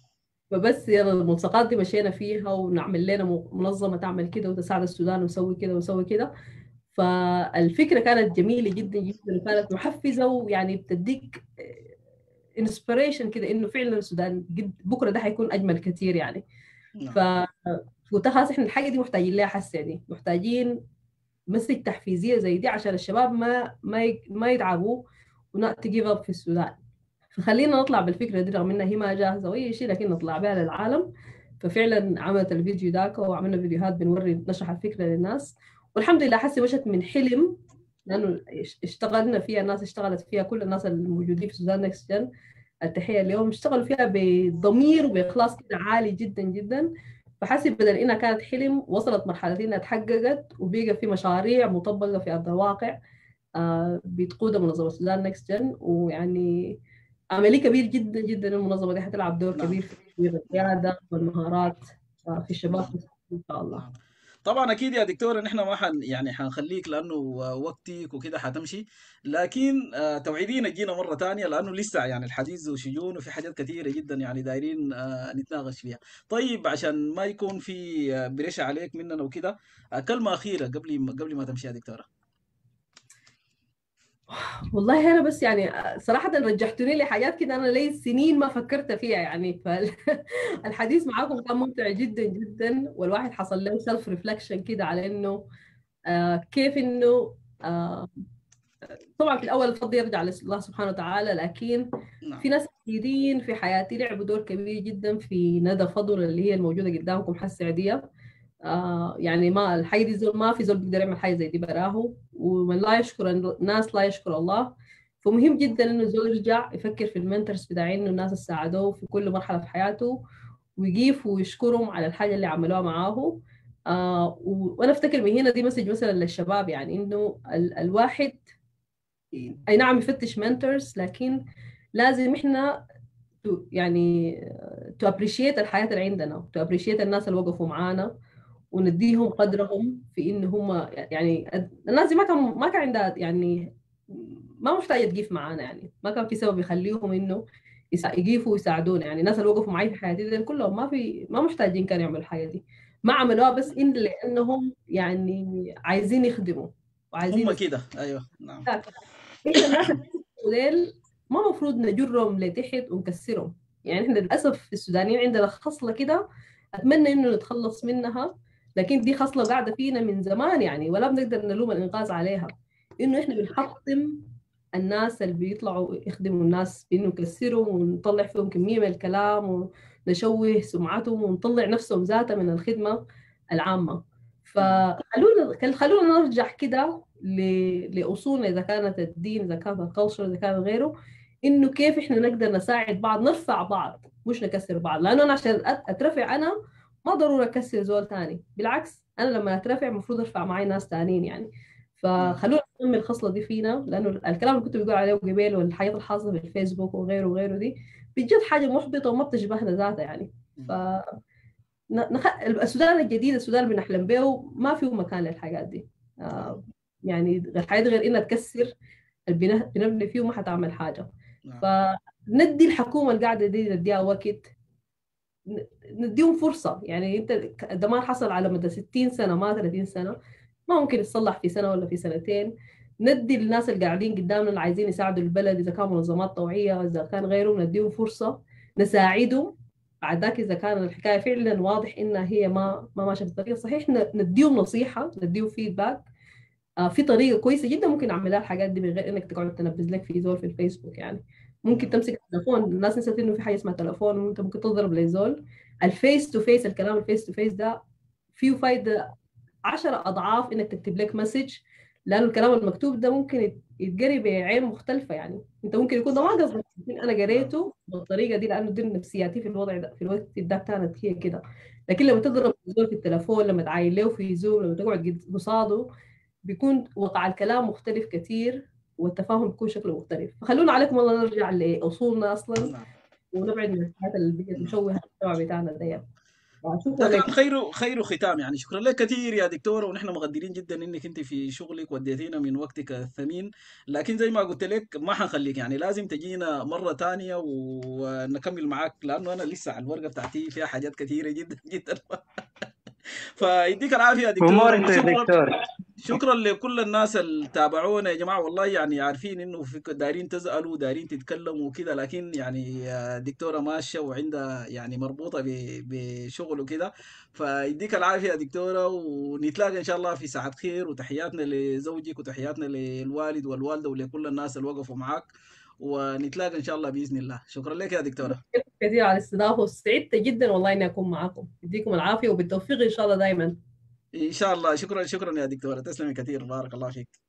فبس يلا الملصقات دي مشينا فيها ونعمل لنا م- منظمة تعمل كده وتساعد السودان وسوي كده وسوي كده. فالفكرة كانت جميلة جدا جدا وكانت محفزة، ويعني بتديك انسبريشن كده انه فعلا السودان جد بكرة ده حيكون اجمل كتير يعني. ف نعم. قلت خلاص احنا الحاجة دي محتاجين لها حسة دي، محتاجين مسج تحفيزية زي دي عشان الشباب ما ما ي- ما يتعبوا ونات تجيف اب في السودان. فخلينا نطلع بالفكرة دي رغم انها هي ما جاهزة واي شيء، لكن نطلع بها للعالم. ففعلا عملت الفيديو ذاك وعملنا فيديوهات بنوري نشرح الفكرة للناس، والحمد لله حسي مشت من حلم، لانه اش- اشتغلنا فيها، الناس اشتغلت فيها، كل الناس الموجودين في سودان نكست جن التحية اليوم اشتغلوا فيها بضمير وبإخلاص كده عالي جدا جدا. فحسب بدل انها كانت حلم وصلت مرحلة انها تحققت وبقى في مشاريع مطبقة في ارض الواقع. آه بتقودها منظمة سودان نكست جن، ويعني عملية كبير جدا جدا. المنظمة دي حتلعب دور نعم. كبير في تطوير نعم. القيادة والمهارات آه في الشباب نعم. ان شاء الله. نعم. طبعا اكيد يا دكتور، نحن ما حن يعني حنخليك لانه وقتك وكده حتمشي، لكن آه، توعدينا تجينا مره تانية لانه لسه يعني الحديث ذو شجون وفي حاجات كثيره جدا يعني دايرين آه، نتناقش فيها. طيب عشان ما يكون في آه، بريشة عليك مننا وكده، آه، كلمه اخيره قبل ما قبل ما تمشي يا دكتوره. والله انا بس يعني صراحه رجحتوني لي حاجات كده انا لي سنين ما فكرت فيها يعني. فالحديث معاكم كان ممتع جدا جدا، والواحد حصل له سيلف ريفلكشن كده على انه آه كيف انه آه طبعا في الاول الفضل يرجع لله سبحانه وتعالى، لكن نعم. في ناس كثيرين في حياتي لعبوا دور كبير جدا في ندى فضل اللي هي الموجوده قدامكم حسي عاديه. آه يعني ما الحي دي زول ما في زول بيقدر يعمل حاجه زي دي براه، ومن لا يشكر الناس لا يشكر الله. فمهم جدا انه الزول يرجع يفكر في المنتورز بتاعين انه الناس اللي ساعدوه في كل مرحله في حياته، ويقيف ويشكرهم على الحاجه اللي عملوها معاه. آه و- وانا افتكر من هنا دي مسج مثلا للشباب، يعني انه ال الواحد اي نعم يفتش منتورز، لكن لازم احنا to- يعني تو ابريشيت الحياه اللي عندنا، تو ابريشيت الناس اللي وقفوا معانا، ونديهم قدرهم في ان هم يعني الناس دي ما كان ما كان عندها يعني ما محتاجه تقيف معانا، يعني ما كان في سبب يخليهم انه يسا- يقيفوا ويساعدونا. يعني الناس اللي وقفوا معي في حياتي دول كلهم ما في ما محتاجين كانوا يعملوا الحاجه دي، ما عملوها بس إن لانهم يعني عايزين يخدموا وعايزين هم يس... كده ايوه. نعم. احنا الناس اللي ما مفروض نجرهم لتحت ونكسرهم. يعني احنا للاسف السودانيين عندنا خصله كده اتمنى انه نتخلص منها، لكن دي خصله قاعده فينا من زمان يعني، ولا بنقدر نلوم الانقاذ عليها. انه احنا بنحطم الناس اللي بيطلعوا يخدموا الناس بانه نكسرهم ونطلع فيهم كميه من الكلام ونشوه سمعتهم ونطلع نفسهم ذاتها من الخدمه العامه. نعم. فخلونا خلونا نرجع كده ل- لاصولنا، اذا كانت الدين، اذا كانت الكالتشر، اذا كان غيره، انه كيف احنا نقدر نساعد بعض، نرفع بعض مش نكسر بعض. لانه انا عشان أت- اترفع انا ما ضروري اكسر زول تاني، بالعكس انا لما اترفع المفروض ارفع معي ناس تانيين يعني. نعم. فخلونا ننمي الخصله دي فينا، لانه الكلام اللي كنت بقول عليه قبل والحاجات الحاصله في الفيسبوك وغيره وغيره دي بجد حاجه محبطه وما بتشبهنا ذاتها يعني. ف ن- نخ... السودان الجديد، السودان اللي بنحلم به ما فيه مكان للحاجات دي. نعم. آه يعني غير حاجات غير انها تكسر البناء بنبني فيه وما حتعمل حاجه. نعم. فندي الحكومه القاعده دي نديها وقت، ن- نديهم فرصه. يعني انت الدمار حصل على مدى ستين سنه ما ثلاثين سنه، ما ممكن يتصلح في سنه ولا في سنتين. ندي الناس اللي قاعدين قدامنا اللي عايزين يساعدوا البلد، اذا كان منظمات طوعيه اذا كان غيرهم، نديهم فرصه نساعدهم. بعد ذاك اذا كان الحكايه فعلا واضح انها هي ما ما ماشيه بالطريقه الصحيح، ن- نديهم نصيحه، نديهم فيدباك. آه في طريقه كويسه جدا ممكن اعملها الحاجات دي من غير انك تقعد تنبذ لك في زول في الفيسبوك يعني. ممكن نعم. تمسك التليفون، الناس نسيت انه في حاجه اسمها تليفون، وانت ممكن تضرب لزول الفيس تو فيس. الكلام الفيس تو فيس ده فيه فايده عشرة اضعاف انك تكتب لك مسج، لانه الكلام المكتوب ده ممكن يت- يتقري بعين مختلفه. يعني انت ممكن يكون ده ما صح. قصدك، لكن انا نعم. قريته بالطريقه دي لانه دي نفسياتي في الوضع ده في الوقت ده كانت هي كده. لكن لما تضرب زول في التليفون، لما تعاين له في زوم، لما تقعد قد- قصاده، بيكون وقع الكلام مختلف كثير والتفاهم بيكون شكله مختلف. فخلونا عليكم والله نرجع لأصولنا أصلا نعم. ونبعد من الحاجات اللي بقت نعم. مشوهة المجتمع بتاعنا ده. آه، ده شكرا كان لك. خير خير ختام يعني. شكرا لك كثير يا دكتورة، ونحن مقدرين جدا انك انت في شغلك وديتينا من وقتك الثمين. لكن زي ما قلت لك ما حنخليك يعني، لازم تجينا مرة تانية ونكمل معاك، لانه انا لسه على الورقة بتاعتي فيها حاجات كثيرة جدا جدا. فيديك العافية يا دكتورة، أمورك يا وشكرا دكتور. شكرا لكل الناس اللي تابعونا يا جماعة. والله يعني عارفين انه في دايرين تسألوا دايرين تتكلموا وكده، لكن يعني آه، دكتورة ماشية وعندها يعني مربوطة ب- بشغل وكده. فيديك العافية يا دكتورة، ونتلاقى ان شاء الله في ساعة خير. وتحياتنا لزوجك وتحياتنا للوالد والوالدة ولكل الناس اللي وقفوا معاك، ونتلاقى ان شاء الله بإذن الله. شكرا لك يا دكتورة. كثير على الاستضافة، وسعدت جدا والله إني أكون معاكم. يديكم العافية وبالتوفيق إن شاء الله دائما. ان شاء الله. شكرا شكرا يا دكتورة، تسلمي كثير، بارك الله فيك.